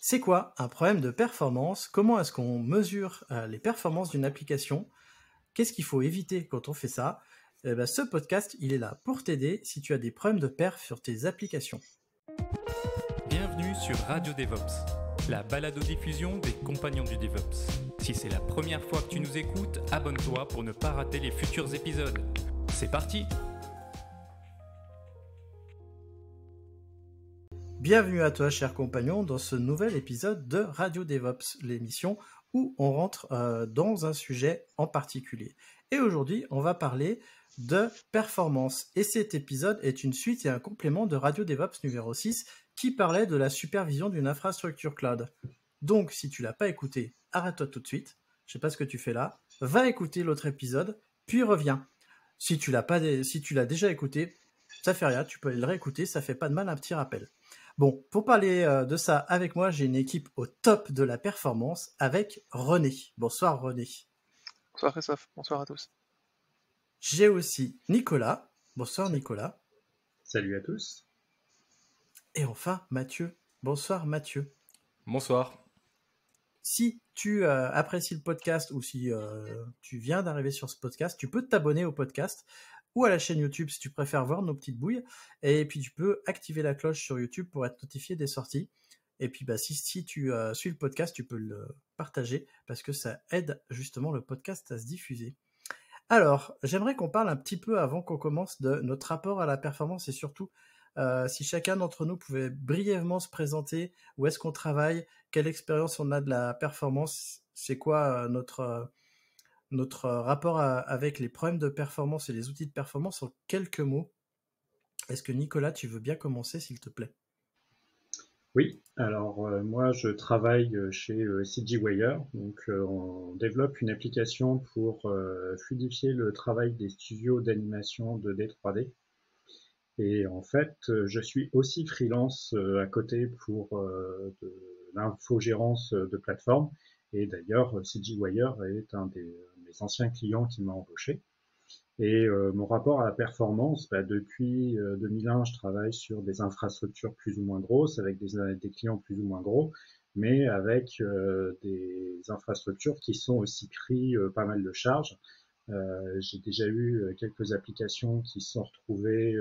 C'est quoi un problème de performance? Comment est-ce qu'on mesure les performances d'une application? Qu'est-ce qu'il faut éviter quand on fait ça? Ce podcast, il est là pour t'aider si tu as des problèmes de perf sur tes applications. Bienvenue sur Radio DevOps, la balado-diffusion des compagnons du DevOps. Si c'est la première fois que tu nous écoutes, abonne-toi pour ne pas rater les futurs épisodes. C'est parti! Bienvenue à toi, cher compagnon, dans ce nouvel épisode de Radio DevOps, l'émission où on rentre dans un sujet en particulier. Et aujourd'hui, on va parler de performance. Et cet épisode est une suite et un complément de Radio DevOps numéro 6 qui parlait de la supervision d'une infrastructure cloud. Donc, si tu l'as pas écouté, arrête-toi tout de suite. Je sais pas ce que tu fais là. Va écouter l'autre épisode, puis reviens. Si tu l'as déjà écouté, ça fait rien, tu peux aller le réécouter, ça fait pas de mal un petit rappel. Bon, pour parler de ça avec moi, j'ai une équipe au top de la performance avec René. Bonsoir René. Bonsoir Christophe, bonsoir à tous. J'ai aussi Nicolas. Bonsoir Nicolas. Salut à tous. Et enfin Mathieu. Bonsoir Mathieu. Bonsoir. Si tu apprécies le podcast ou si tu viens d'arriver sur ce podcast, tu peux t'abonner au podcast ou à la chaîne YouTube si tu préfères voir nos petites bouilles. Et puis tu peux activer la cloche sur YouTube pour être notifié des sorties. Et puis si tu suis le podcast, tu peux le partager parce que ça aide justement le podcast à se diffuser. Alors, j'aimerais qu'on parle un petit peu avant qu'on commence de notre rapport à la performance et surtout si chacun d'entre nous pouvait brièvement se présenter, où est-ce qu'on travaille, quelle expérience on a de la performance, c'est quoi notre rapport avec les problèmes de performance et les outils de performance en quelques mots. Est-ce que Nicolas, tu veux bien commencer, s'il te plaît? Oui, alors moi je travaille chez CGWire, donc on développe une application pour fluidifier le travail des studios d'animation 2D, 3D. Et en fait, je suis aussi freelance à côté pour de l'infogérance de plateforme. Et d'ailleurs, CGWire est un des mes anciens clients qui m'a embauché. Et mon rapport à la performance, depuis 2001, je travaille sur des infrastructures plus ou moins grosses, avec des clients plus ou moins gros, mais avec des infrastructures qui sont aussi pris pas mal de charges. J'ai déjà eu quelques applications qui se sont retrouvées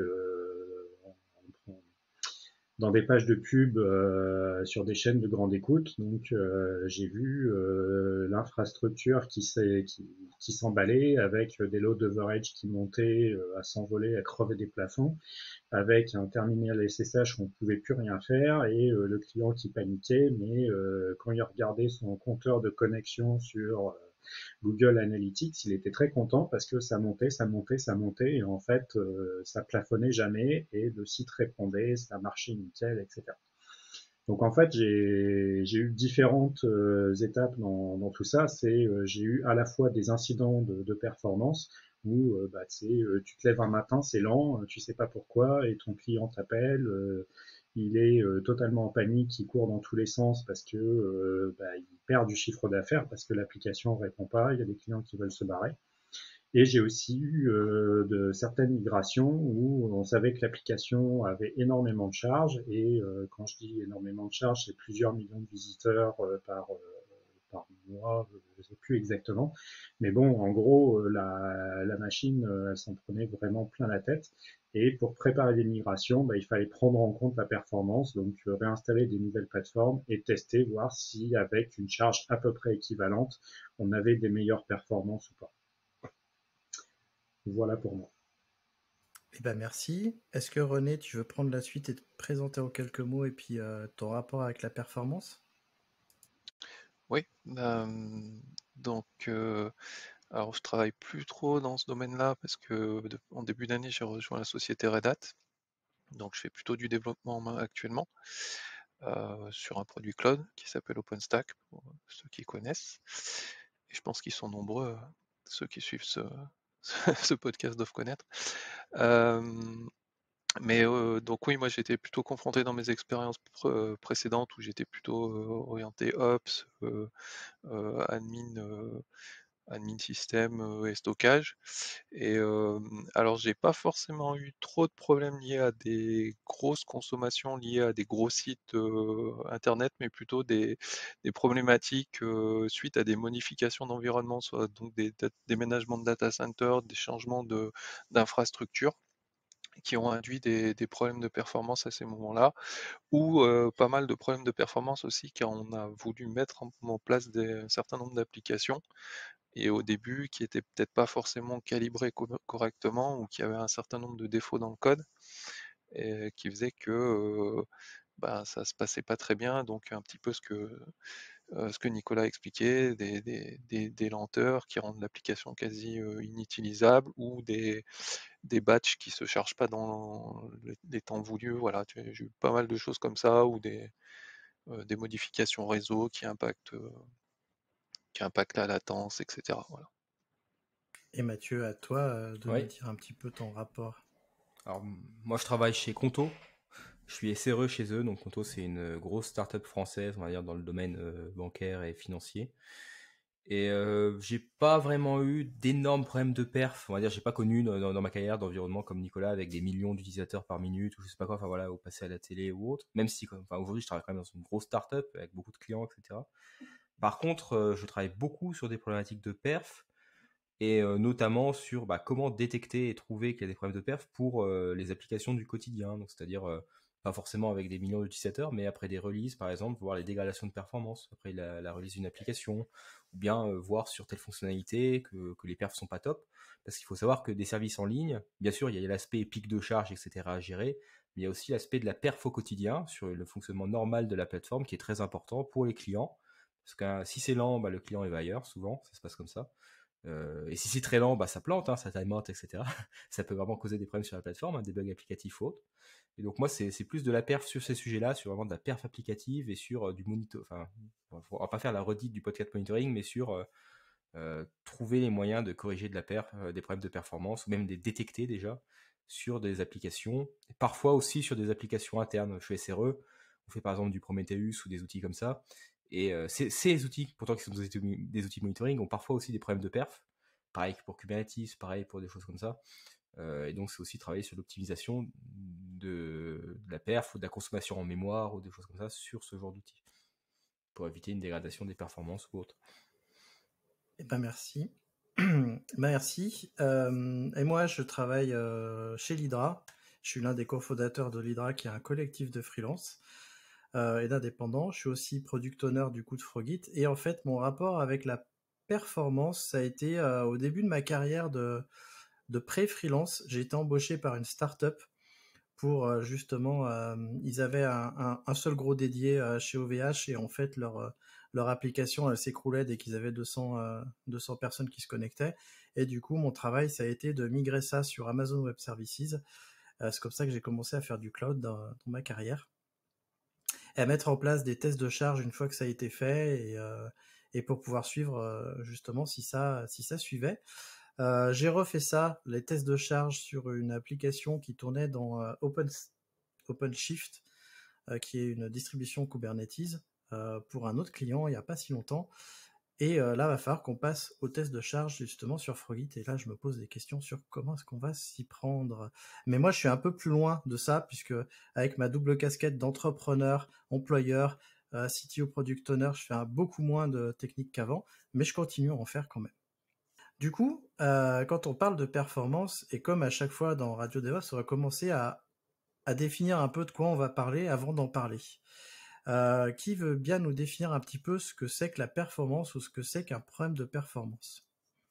dans des pages de pub sur des chaînes de grande écoute. Donc j'ai vu l'infrastructure qui s'emballait avec des loads d'overage qui montaient à s'envoler, à crever des plafonds, avec un terminal SSH où on pouvait plus rien faire et le client qui paniquait, mais quand il regardait son compteur de connexion sur Google Analytics, il était très content parce que ça montait, ça montait, ça montait, et en fait, ça plafonnait jamais, et le site répondait, ça marchait nickel, etc. Donc en fait, j'ai eu différentes étapes dans tout ça. J'ai eu à la fois des incidents de performance où tu te lèves un matin, c'est lent, tu sais pas pourquoi, et ton client t'appelle, il est totalement en panique, il court dans tous les sens parce que il perd du chiffre d'affaires parce que l'application répond pas, il y a des clients qui veulent se barrer. Et j'ai aussi eu de certaines migrations où on savait que l'application avait énormément de charges, et quand je dis énormément de charges, c'est plusieurs millions de visiteurs par mois, je ne sais plus exactement. Mais bon, en gros, la machine, elle s'en prenait vraiment plein la tête. Et pour préparer les migrations, il fallait prendre en compte la performance, donc réinstaller des nouvelles plateformes et tester, voir si avec une charge à peu près équivalente, on avait des meilleures performances ou pas. Voilà pour moi. Eh ben merci. Est-ce que René, tu veux prendre la suite et te présenter en quelques mots et puis ton rapport avec la performance? Oui, donc alors je travaille plus trop dans ce domaine-là parce que en début d'année j'ai rejoint la société Red Hat, donc je fais plutôt du développement en main actuellement sur un produit cloud qui s'appelle OpenStack pour ceux qui connaissent. Et je pense qu'ils sont nombreux, ceux qui suivent ce podcast doivent connaître. Mais donc oui, moi j'étais plutôt confronté dans mes expériences précédentes où j'étais plutôt orienté Ops, admin admin système et stockage. Et alors j'ai pas forcément eu trop de problèmes liés à des grosses consommations, liées à des gros sites internet, mais plutôt des problématiques suite à des modifications d'environnement, soit donc des déménagements de data center, des changements d'infrastructures qui ont induit des problèmes de performance à ces moments-là, ou pas mal de problèmes de performance aussi car on a voulu mettre en place un certain nombre d'applications et au début qui étaient peut-être pas forcément calibrées correctement ou qui avaient un certain nombre de défauts dans le code et qui faisait que ça se passait pas très bien. Donc un petit peu ce que Nicolas expliquait, des lenteurs qui rendent l'application quasi inutilisable ou des batchs qui se chargent pas dans les temps voulus. Voilà, j'ai eu pas mal de choses comme ça ou des modifications réseau qui impactent la latence, etc. Voilà. Et Mathieu, à toi de nous Oui. dire un petit peu ton rapport. Alors, moi, je travaille chez Conto. Je suis SRE chez eux. Donc, Conto, c'est une grosse start-up française, on va dire, dans le domaine bancaire et financier. Et j'ai pas vraiment eu d'énormes problèmes de perf. On va dire, j'ai pas connu dans ma carrière d'environnement comme Nicolas avec des millions d'utilisateurs par minute ou je sais pas quoi. Enfin voilà, ou passer à la télé ou autre. Même si, aujourd'hui, je travaille quand même dans une grosse start-up avec beaucoup de clients, etc. Par contre, je travaille beaucoup sur des problématiques de perf et notamment sur comment détecter et trouver qu'il y a des problèmes de perf pour les applications du quotidien. Donc, c'est-à-dire pas forcément avec des millions d'utilisateurs, mais après des releases, par exemple, voir les dégradations de performance après la release d'une application, ou bien voir sur telle fonctionnalité que les perfs sont pas top. Parce qu'il faut savoir que des services en ligne, bien sûr, il y a l'aspect pic de charge, etc. à gérer, mais il y a aussi l'aspect de la perf au quotidien sur le fonctionnement normal de la plateforme qui est très important pour les clients. Parce que si c'est lent, le client il va ailleurs, souvent, ça se passe comme ça. Et si c'est très lent, ça plante, ça time out, etc. Ça peut vraiment causer des problèmes sur la plateforme, des bugs applicatifs ou autres. Et donc moi, c'est plus de la perf sur ces sujets-là, sur vraiment de la perf applicative et sur du monitor. Enfin, on va pas faire la redite du podcast monitoring, mais sur trouver les moyens de corriger de la perf, des problèmes de performance, ou même des détecter déjà sur des applications, et parfois aussi sur des applications internes. Je suis SRE, on fait par exemple du Prometheus ou des outils comme ça. Et ces outils, pourtant qui sont des outils monitoring, ont parfois aussi des problèmes de perf. Pareil pour Kubernetes, pareil pour des choses comme ça. Et donc c'est aussi travailler sur l'optimisation de la perf ou de la consommation en mémoire ou des choses comme ça sur ce genre d'outils pour éviter une dégradation des performances ou autre. Eh ben merci. Merci. Et moi, je travaille chez l'Hydra. Je suis l'un des cofondateurs de l'Hydra, qui est un collectif de freelance et d'indépendants. Je suis aussi product owner du coup de Frogit. Et en fait, mon rapport avec la performance, ça a été au début de ma carrière de pré-freelance. J'ai été embauché par une start-up pour justement, ils avaient un seul gros dédié chez OVH, et en fait leur application elle s'écroulait dès qu'ils avaient 200 personnes qui se connectaient, et du coup mon travail ça a été de migrer ça sur Amazon Web Services. C'est comme ça que j'ai commencé à faire du cloud dans ma carrière, et à mettre en place des tests de charge une fois que ça a été fait, et pour pouvoir suivre justement si ça suivait. J'ai refait ça, les tests de charge, sur une application qui tournait dans OpenShift, qui est une distribution Kubernetes, pour un autre client il n'y a pas si longtemps. Et là, va falloir qu'on passe au test de charge justement sur Frogit. Et là, je me pose des questions sur comment est-ce qu'on va s'y prendre. Mais moi, je suis un peu plus loin de ça, puisque avec ma double casquette d'entrepreneur, employeur, CTO Product Owner, je fais beaucoup moins de techniques qu'avant, mais je continue à en faire quand même. Du coup, quand on parle de performance, et comme à chaque fois dans Radio DevOps, on va commencer à définir un peu de quoi on va parler avant d'en parler. Qui veut bien nous définir un petit peu ce que c'est que la performance, ou ce que c'est qu'un problème de performance?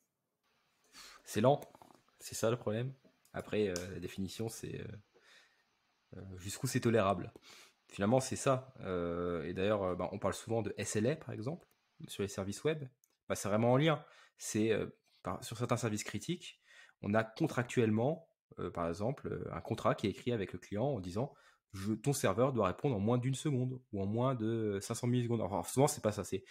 C'est lent, c'est ça le problème. Après, la définition, c'est jusqu'où c'est tolérable. Finalement, c'est ça. Et d'ailleurs, on parle souvent de SLA, par exemple, sur les services web. C'est vraiment en lien. C'est sur certains services critiques, on a contractuellement, par exemple, un contrat qui est écrit avec le client en disant ton serveur doit répondre en moins d'une seconde ou en moins de 500 millisecondes. Enfin, souvent, c'est pas ça. C'est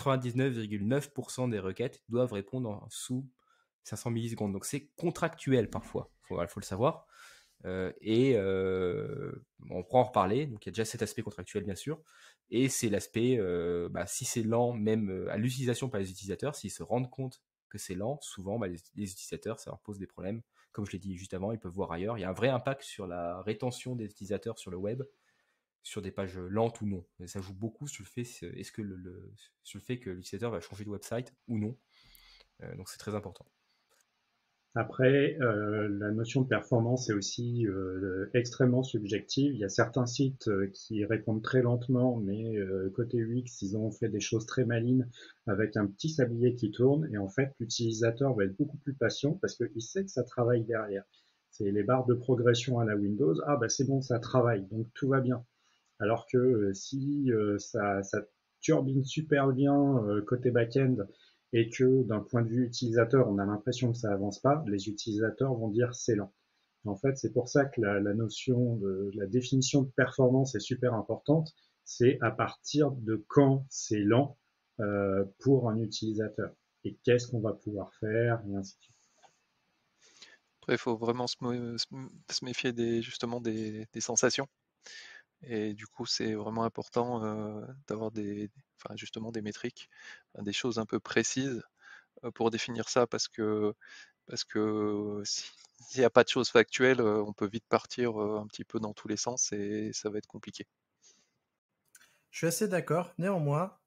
99,9% des requêtes doivent répondre sous 500 millisecondes. Donc, c'est contractuel parfois. Faut le savoir. On pourra en reparler. Donc, il y a déjà cet aspect contractuel, bien sûr. Et c'est l'aspect, si c'est lent, même à l'utilisation par les utilisateurs, s'ils se rendent compte que c'est lent, souvent les utilisateurs, ça leur pose des problèmes. Comme je l'ai dit juste avant, ils peuvent voir ailleurs. Il y a un vrai impact sur la rétention des utilisateurs sur le web, sur des pages lentes ou non. Et ça joue beaucoup sur le fait, sur le fait que l'utilisateur va changer de website ou non. Donc c'est très important. Après, la notion de performance est aussi extrêmement subjective. Il y a certains sites qui répondent très lentement, mais côté UX, ils ont fait des choses très malines avec un petit sablier qui tourne. Et en fait, l'utilisateur va être beaucoup plus patient parce qu'il sait que ça travaille derrière. C'est les barres de progression à la Windows. Ah bah c'est bon, ça travaille, donc tout va bien. Alors que si ça turbine super bien côté back-end et que d'un point de vue utilisateur, on a l'impression que ça avance pas, les utilisateurs vont dire c'est lent. En fait, c'est pour ça que la notion de la définition de performance est super importante. C'est à partir de quand c'est lent pour un utilisateur et qu'est-ce qu'on va pouvoir faire et ainsi de suite. Après, il faut vraiment se méfier justement des sensations. Et du coup, c'est vraiment important d'avoir justement des métriques, des choses un peu précises pour définir ça, parce que s'il n'y a pas de choses factuelles, on peut vite partir un petit peu dans tous les sens et ça va être compliqué. Je suis assez d'accord. Néanmoins,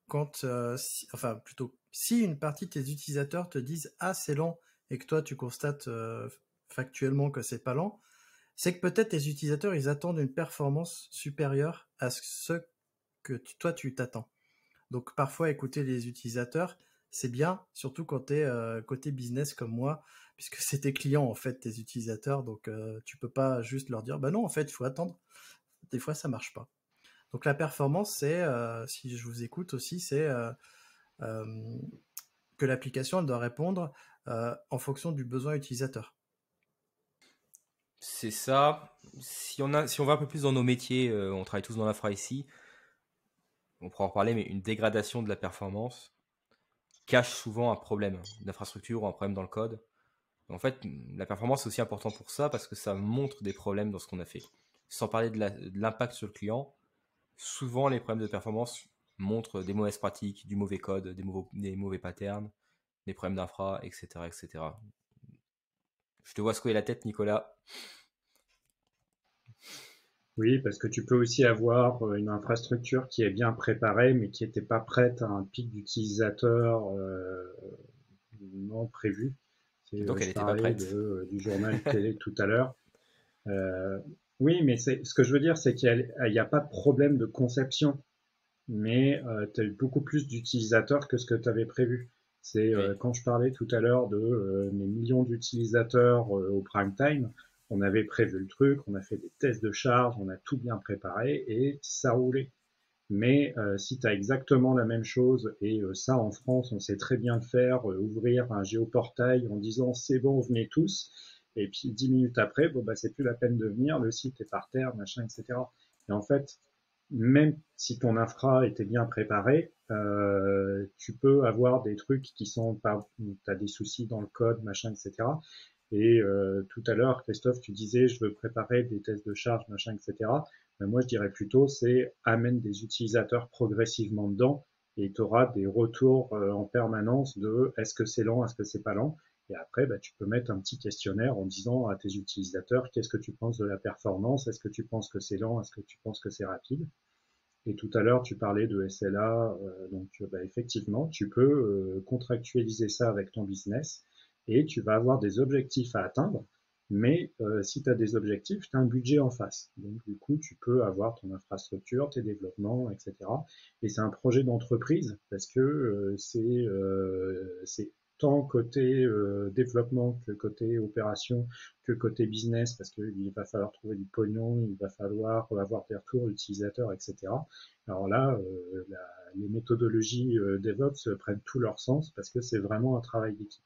si une partie de tes utilisateurs te disent ah c'est lent et que toi tu constates factuellement que c'est pas lent, c'est que peut-être tes utilisateurs ils attendent une performance supérieure à ce que toi tu t'attends. Donc parfois écouter les utilisateurs c'est bien, surtout quand tu es côté business comme moi, puisque c'est tes clients en fait, tes utilisateurs, donc tu peux pas juste leur dire bah non en fait il faut attendre. Des fois ça marche pas. Donc la performance, c'est, si je vous écoute aussi, c'est que l'application elle doit répondre en fonction du besoin utilisateur. C'est ça. Si on va un peu plus dans nos métiers, on travaille tous dans l'infra ici, on pourra en reparler, mais une dégradation de la performance cache souvent un problème d'infrastructure ou un problème dans le code. En fait, la performance est aussi important pour ça parce que ça montre des problèmes dans ce qu'on a fait. Sans parler de l'impact sur le client, souvent les problèmes de performance montrent des mauvaises pratiques, du mauvais code, des mauvais patterns, des problèmes d'infra, etc., etc. Je te vois secouer la tête, Nicolas. Oui, parce que tu peux aussi avoir une infrastructure qui est bien préparée, mais qui n'était pas prête à un pic d'utilisateurs non prévu. Donc elle Je n'était pas parlais prête. du journal télé tout à l'heure. Oui, mais ce que je veux dire, c'est qu'il n'y a pas de problème de conception, mais tu as eu beaucoup plus d'utilisateurs que ce que tu avais prévu. C'est Oui. quand je parlais tout à l'heure de mes millions d'utilisateurs au prime time, on avait prévu le truc, on a fait des tests de charge, on a tout bien préparé et ça roulait. Mais si tu as exactement la même chose, et ça en France on sait très bien le faire, ouvrir un géoportail en disant c'est bon, venez tous, et puis 10 minutes après, bon bah c'est plus la peine de venir, le site est par terre, machin, etc. Et en fait, même si ton infra était bien préparé, tu peux avoir des trucs qui sont pas, t'as des soucis dans le code, machin, etc. Et tout à l'heure, Christophe, tu disais, je veux préparer des tests de charge, machin, etc. Mais moi, je dirais plutôt, c'est amène des utilisateurs progressivement dedans et tu auras des retours en permanence de est-ce que c'est lent, est-ce que c'est pas lent. Et après, bah, tu peux mettre un petit questionnaire en disant à tes utilisateurs qu'est-ce que tu penses de la performance, est-ce que tu penses que c'est lent, est-ce que tu penses que c'est rapide. Et tout à l'heure, tu parlais de SLA, donc bah, effectivement, tu peux contractualiser ça avec ton business et tu vas avoir des objectifs à atteindre. Mais si tu as des objectifs, tu as un budget en face. Donc du coup, tu peux avoir ton infrastructure, tes développements, etc. Et c'est un projet d'entreprise parce que c'est tant côté développement que côté opération que côté business parce qu'il va falloir trouver du pognon, il va falloir avoir des retours utilisateurs, etc. Alors là, les méthodologies DevOps prennent tout leur sens parce que c'est vraiment un travail d'équipe.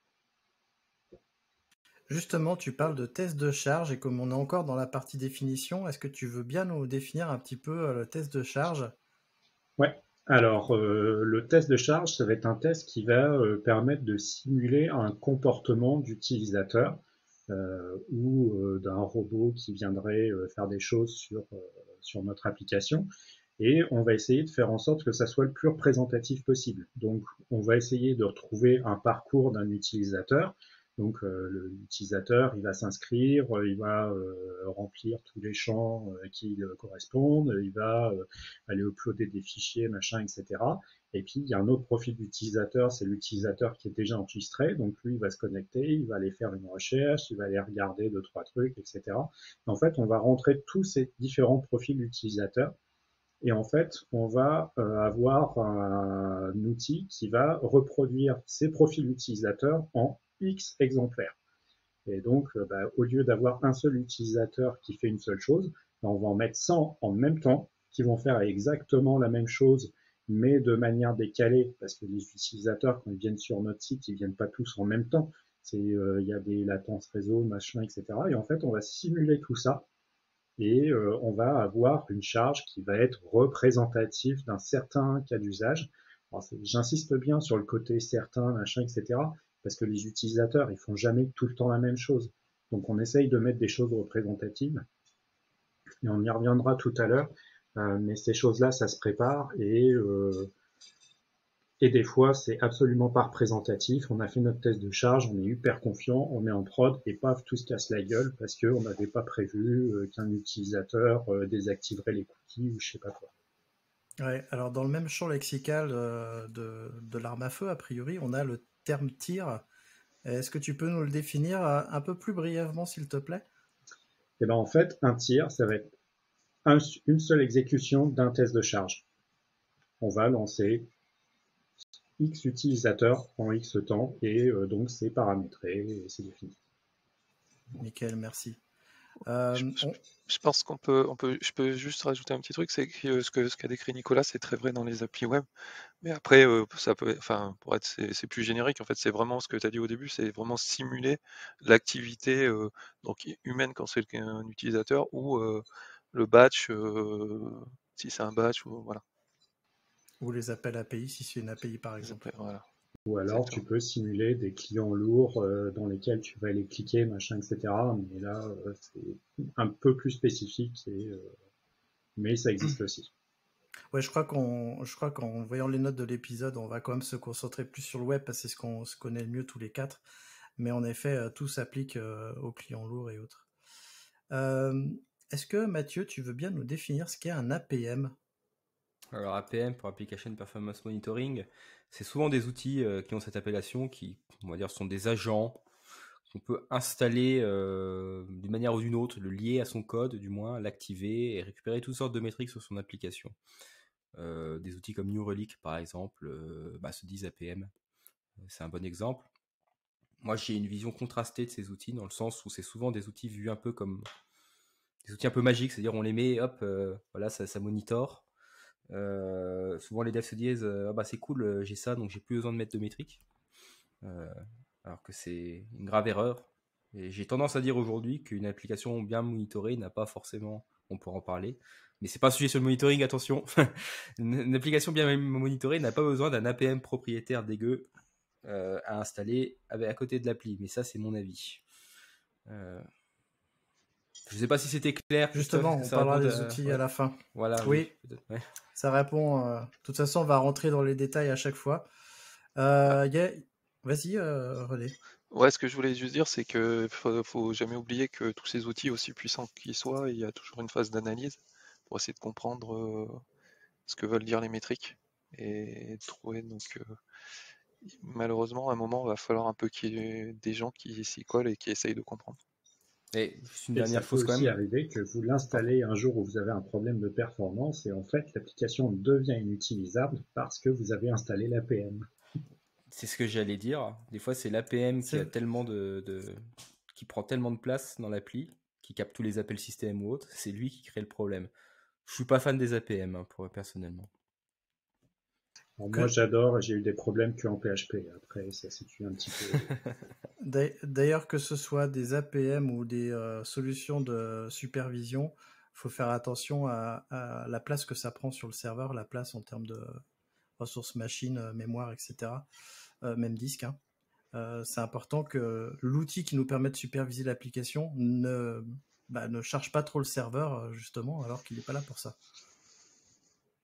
Justement, tu parles de test de charge et comme on est encore dans la partie définition, est-ce que tu veux bien nous définir un petit peu le test de charge? Ouais. Alors, le test de charge, ça va être un test qui va permettre de simuler un comportement d'utilisateur ou d'un robot qui viendrait faire des choses sur notre application. et on va essayer de faire en sorte que ça soit le plus représentatif possible. Donc, on va essayer de retrouver un parcours d'un utilisateur. Donc, l'utilisateur, il va s'inscrire, il va remplir tous les champs qui correspondent, il va aller uploader des fichiers, machin, etc. Et puis, il y a un autre profil d'utilisateur, c'est l'utilisateur qui est déjà enregistré. Donc, lui, il va se connecter, il va aller faire une recherche, il va aller regarder 2-3 trucs, etc. En fait, on va rentrer tous ces différents profils d'utilisateurs. Et en fait, on va avoir un outil qui va reproduire ces profils utilisateurs en X exemplaires. Et donc, au lieu d'avoir un seul utilisateur qui fait une seule chose, on va en mettre 100 en même temps qui vont faire exactement la même chose, mais de manière décalée, parce que les utilisateurs, quand ils viennent sur notre site, ils viennent pas tous en même temps. Il y a des latences réseau, machin, etc. Et en fait, on va simuler tout ça et on va avoir une charge qui va être représentative d'un certain cas d'usage. J'insiste bien sur le côté certain, machin, etc. Parce que les utilisateurs, ils font jamais tout le temps la même chose. Donc on essaye de mettre des choses représentatives. Et on y reviendra tout à l'heure. Mais ces choses-là, ça se prépare et des fois, c'est absolument pas représentatif. On a fait notre test de charge, on est hyper confiant, on est en prod et paf, tout se casse la gueule parce qu'on n'avait pas prévu qu'un utilisateur désactiverait les cookies ou je sais pas quoi. Ouais, alors dans le même champ lexical de l'arme à feu, a priori, on a le terme tir. Est-ce que tu peux nous le définir un peu plus brièvement, s'il te plaît? Et ben en fait, un tir, ça va être une seule exécution d'un test de charge. On va lancer X utilisateurs en X temps et donc c'est paramétré et c'est défini. Nickel, merci. Je pense je peux juste rajouter un petit truc, c'est que ce qu'a décrit Nicolas, c'est très vrai dans les applis web. Mais après, ça peut, enfin, pour être, c'est plus générique. En fait, c'est vraiment ce que tu as dit au début, c'est vraiment simuler l'activité donc humaine quand c'est un utilisateur ou le batch si c'est un batch ou voilà. Ou les appels API, si c'est une API par exemple. Voilà. Ou alors Exactement. tu peux simuler des clients lourds dans lesquels tu vas aller cliquer, machin, etc. Mais là, c'est un peu plus spécifique, mais ça existe aussi. Ouais, je crois qu'en voyant les notes de l'épisode, on va quand même se concentrer plus sur le web parce que c'est ce qu'on se connaît le mieux tous les quatre. Mais en effet, tout s'applique aux clients lourds et autres. Est-ce que Mathieu, tu veux bien nous définir ce qu'est un APM? Alors APM pour Application Performance Monitoring, c'est souvent des outils qui ont cette appellation, qui, on va dire, sont des agents qu'on peut installer d'une manière ou d'une autre, le lier à son code, du moins, l'activer et récupérer toutes sortes de métriques sur son application. Des outils comme New Relic, par exemple, se disent APM. C'est un bon exemple. Moi, j'ai une vision contrastée de ces outils, dans le sens où c'est souvent des outils vus un peu comme des outils un peu magiques, c'est-à-dire on les met, hop, voilà, ça monitore. Souvent les devs se disent c'est cool, j'ai ça, donc j'ai plus besoin de mettre de métriques. Alors que c'est une grave erreur. Et j'ai tendance à dire aujourd'hui qu'une application bien monitorée n'a pas forcément, on pourra en parler, mais c'est pas un sujet sur le monitoring, attention. Une application bien monitorée n'a pas besoin d'un APM propriétaire dégueu à installer à côté de l'appli, mais ça c'est mon avis. Je sais pas si c'était clair. Justement, on parlera des outils à la fin. Voilà. Oui, ouais. Ça répond. De toute façon, on va rentrer dans les détails à chaque fois. Vas-y, René. Ouais, ce que je voulais juste dire, c'est que faut jamais oublier que tous ces outils, aussi puissants qu'ils soient, il y a toujours une phase d'analyse pour essayer de comprendre ce que veulent dire les métriques et trouver. Donc, malheureusement, à un moment, il va falloir un peu qu'il y ait des gens qui s'y collent et qui essayent de comprendre. Et juste une Et dernière ça peut chose quand aussi même. arriver que vous l'installez un jour où vous avez un problème de performance et en fait l'application devient inutilisable parce que vous avez installé l'APM. C'est ce que j'allais dire. Des fois, c'est l'APM qui a tellement qui prend tellement de place dans l'appli, qui capte tous les appels système ou autres. C'est lui qui crée le problème. Je suis pas fan des APM personnellement. Alors moi j'adore et j'ai eu des problèmes que en PHP. Après ça situe un petit peu. D'ailleurs, que ce soit des APM ou des solutions de supervision, il faut faire attention à la place que ça prend sur le serveur, la place en termes de ressources machines, mémoire, etc. Même disque. C'est important que l'outil qui nous permet de superviser l'application ne charge pas trop le serveur, justement, alors qu'il n'est pas là pour ça.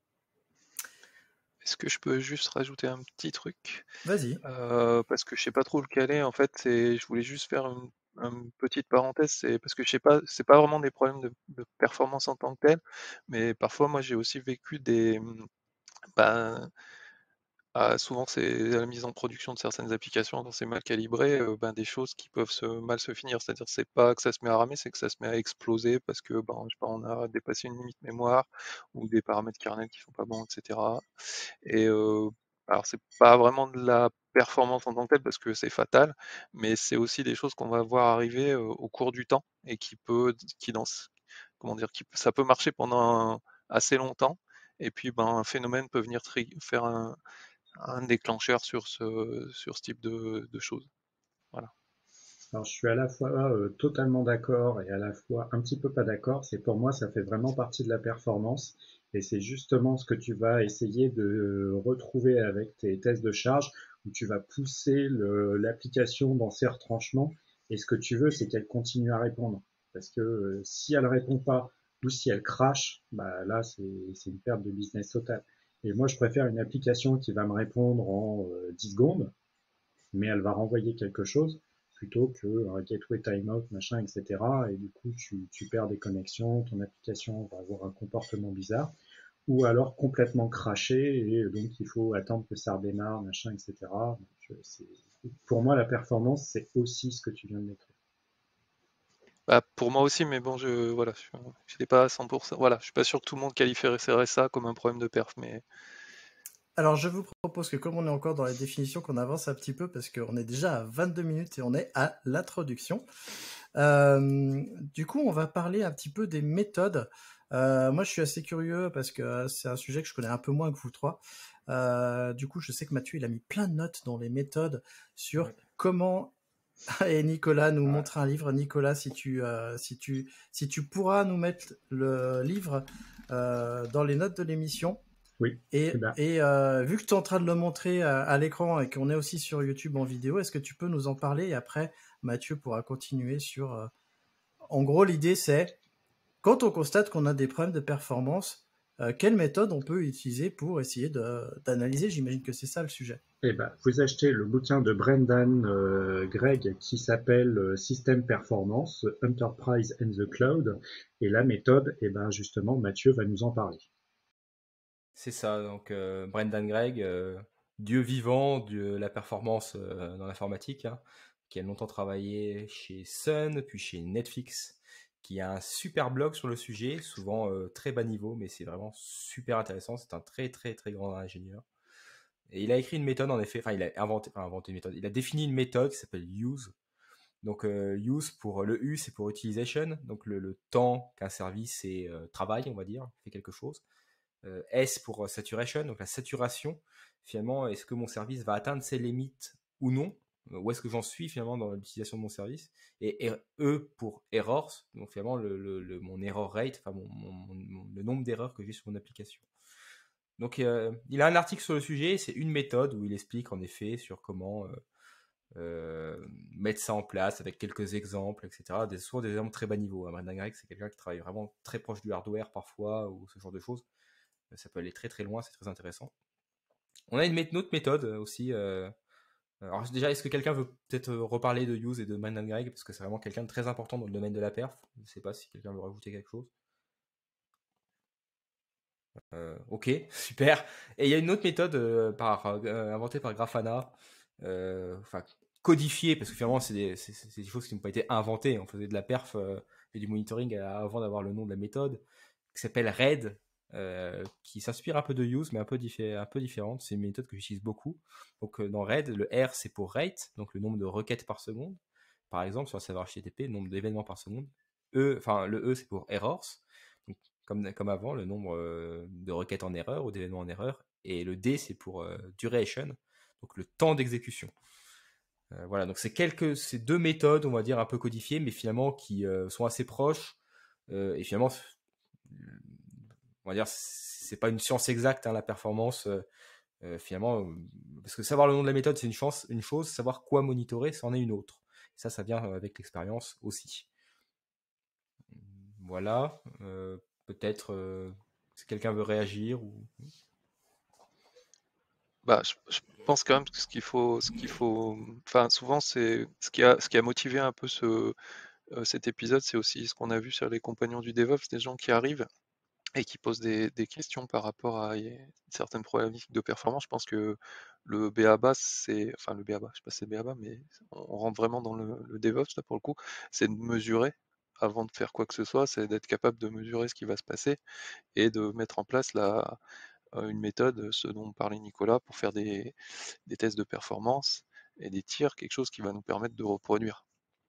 est-ce que je peux juste rajouter un petit truc? Vas-y. Parce que je sais pas trop le caler en fait, je voulais juste faire une petite parenthèse, c'est parce que je sais pas, c'est pas vraiment des problèmes de performance en tant que tel, mais parfois moi j'ai aussi vécu ben, souvent c'est à la mise en production de certaines applications quand c'est mal calibré, ben, des choses qui peuvent mal se finir. C'est-à-dire c'est pas que ça se met à ramer, c'est que ça se met à exploser parce que, ben, je sais pas, on a dépassé une limite mémoire ou des paramètres kernel qui sont pas bons, et cetera. Et alors c'est pas vraiment de la performance en tant que telle parce que c'est fatal, mais c'est aussi des choses qu'on va voir arriver, au cours du temps et qui dans ce comment dire? Ça peut marcher pendant assez longtemps et puis, ben, un phénomène peut venir faire un déclencheur sur ce type de choses. Voilà. Alors, je suis à la fois totalement d'accord et à la fois un petit peu pas d'accord. C'est pour moi, ça fait vraiment partie de la performance. Et c'est justement ce que tu vas essayer de retrouver avec tes tests de charge, où tu vas pousser l'application dans ses retranchements. Et ce que tu veux, c'est qu'elle continue à répondre. Parce que si elle répond pas ou si elle crache, bah là, c'est une perte de business totale. Et moi, je préfère une application qui va me répondre en 10 secondes, mais elle va renvoyer quelque chose plutôt que un gateway timeout, machin, etc. Et du coup, tu perds des connexions, ton application va avoir un comportement bizarre, ou alors complètement craché, et donc il faut attendre que ça redémarre, machin, etc. Donc, pour moi, la performance, c'est aussi ce que tu viens de décrire. Bah, pour moi aussi, mais bon, voilà, je n'étais pas à 100%. Voilà, je suis pas sûr que tout le monde qualifierait ça comme un problème de perf, mais Alors, je vous propose que comme on est encore dans les définitions, qu'on avance un petit peu parce qu'on est déjà à 22 minutes et on est à l'introduction. Du coup, on va parler un petit peu des méthodes. Moi, je suis assez curieux parce que c'est un sujet que je connais un peu moins que vous trois. Du coup, je sais que Mathieu, il a mis plein de notes dans les méthodes sur comment. Et Nicolas nous montre un livre. Nicolas, si tu pourras nous mettre le livre dans les notes de l'émission. Oui. Et vu que tu es en train de le montrer à l'écran et qu'on est aussi sur YouTube en vidéo, est-ce que tu peux nous en parler? Et après, Mathieu pourra continuer sur... En gros, l'idée, c'est, quand on constate qu'on a des problèmes de performance, quelle méthode on peut utiliser pour essayer d'analyser? J'imagine que c'est ça le sujet. Eh ben, vous achetez le bouquin de Brendan Gregg qui s'appelle System Performance, Enterprise and the Cloud. Et la méthode, eh ben, justement, Mathieu va nous en parler. C'est ça, donc Brendan Gregg, dieu vivant de la performance dans l'informatique, hein, qui a longtemps travaillé chez Sun, puis chez Netflix, qui a un super blog sur le sujet, souvent très bas niveau, mais c'est vraiment super intéressant. C'est un très très très grand ingénieur. Et il a écrit une méthode, en effet, enfin il a inventé une méthode, il a défini une méthode qui s'appelle Use. Donc Use, pour le U, c'est pour Utilisation, donc le temps qu'un service travaille, on va dire, fait quelque chose. S pour saturation, donc la saturation, finalement, est-ce que mon service va atteindre ses limites ou non? Où est-ce que j'en suis finalement dans l'utilisation de mon service? Et E pour errors, donc finalement mon error rate, enfin le nombre d'erreurs que j'ai sur mon application. Donc il a un article sur le sujet, c'est une méthode où il explique en effet sur comment mettre ça en place avec quelques exemples, etc. Souvent des exemples très bas niveau. Brendan Gregg, c'est quelqu'un qui travaille vraiment très proche du hardware parfois, ou ce genre de choses. Ça peut aller très très loin, c'est très intéressant. On a une autre méthode aussi. Alors déjà, est-ce que quelqu'un veut peut-être reparler de Use et de Brendan Gregg, parce que c'est vraiment quelqu'un de très important dans le domaine de la perf. Je ne sais pas si quelqu'un veut rajouter quelque chose. Ok, super. Et il y a une autre méthode inventée par Grafana, enfin codifiée, parce que finalement c'est des choses qui n'ont pas été inventées. On faisait de la perf et du monitoring avant d'avoir le nom de la méthode, qui s'appelle RAID, qui s'inspire un peu de Use, mais un peu différente. C'est une méthode que j'utilise beaucoup. Donc dans RAID, le R c'est pour rate, donc le nombre de requêtes par seconde. Par exemple, sur un serveur HTTP, le nombre d'événements par seconde. Le E c'est pour errors, donc comme avant, le nombre de requêtes en erreur ou d'événements en erreur. Et le D c'est pour duration, donc le temps d'exécution. Voilà, donc c'est ces deux méthodes, on va dire, un peu codifiées, mais finalement qui sont assez proches. Et finalement, on va dire, c'est pas une science exacte, hein, la performance, finalement, parce que savoir le nom de la méthode, c'est une chose, savoir quoi monitorer, c'en est une autre. Et ça vient avec l'expérience aussi. Voilà, peut-être si quelqu'un veut réagir ou... Je pense quand même que ce qu'il faut, enfin, souvent, c'est ce qui a motivé un peu cet épisode, c'est aussi ce qu'on a vu sur les compagnons du DevOps, des gens qui arrivent et qui posent des questions par rapport à certaines problématiques de performance. Je pense que le BABA, enfin le BABA, je sais pas si c'est le BABA, mais on rentre vraiment dans le DevOps là pour le coup, c'est de mesurer avant de faire quoi que ce soit, c'est d'être capable de mesurer ce qui va se passer et de mettre en place une méthode, ce dont parlait Nicolas, pour faire des tests de performance et des tirs, quelque chose qui va nous permettre de reproduire.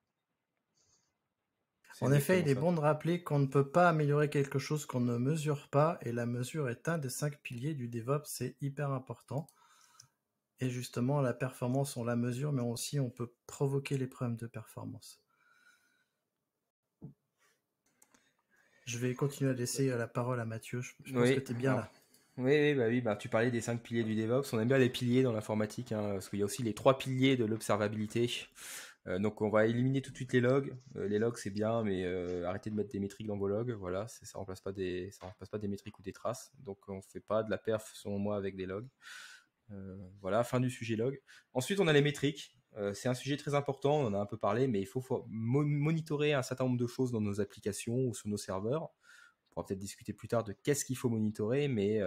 En effet, il est bon de rappeler qu'on ne peut pas améliorer quelque chose qu'on ne mesure pas, et la mesure est un des 5 piliers du DevOps, c'est hyper important. Et justement, la performance, on la mesure, mais aussi on peut provoquer les problèmes de performance. Je vais continuer à laisser la parole à Mathieu, je pense que tu es bien là. Oui, tu parlais des 5 piliers du DevOps, on aime bien les piliers dans l'informatique, hein, parce qu'il y a aussi les 3 piliers de l'observabilité. Donc on va éliminer tout de suite les logs. Les logs c'est bien, mais arrêtez de mettre des métriques dans vos logs. Voilà, ça remplace pas des métriques ou des traces. Donc on fait pas de la perf selon moi avec des logs. Voilà, fin du sujet log. Ensuite on a les métriques. C'est un sujet très important, on en a un peu parlé, mais il faut monitorer un certain nombre de choses dans nos applications ou sur nos serveurs. On pourra peut-être discuter plus tard de qu'est-ce qu'il faut monitorer, mais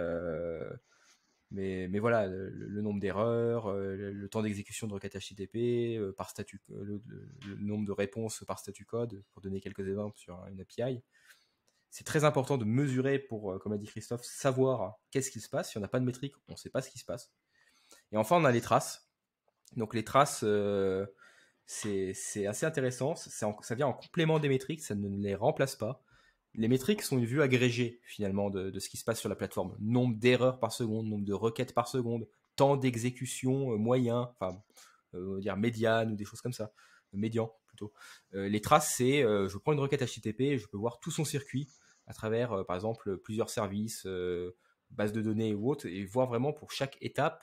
voilà, le nombre d'erreurs, le temps d'exécution de requêtes HTTP, par statut, le nombre de réponses par statut code, pour donner quelques exemples sur une API. C'est très important de mesurer pour, comme a dit Christophe, savoir qu'est-ce qui se passe. Si on n'a pas de métrique, on ne sait pas ce qui se passe. Et enfin, on a les traces. Donc les traces, c'est assez intéressant. Ça vient en complément des métriques, ça ne les remplace pas. Les métriques sont une vue agrégée finalement de ce qui se passe sur la plateforme. Nombre d'erreurs par seconde, nombre de requêtes par seconde, temps d'exécution moyen, enfin on va dire médiane ou des choses comme ça, médian plutôt. Les traces, c'est je prends une requête HTTP et je peux voir tout son circuit à travers par exemple plusieurs services, bases de données ou autres, et voir vraiment pour chaque étape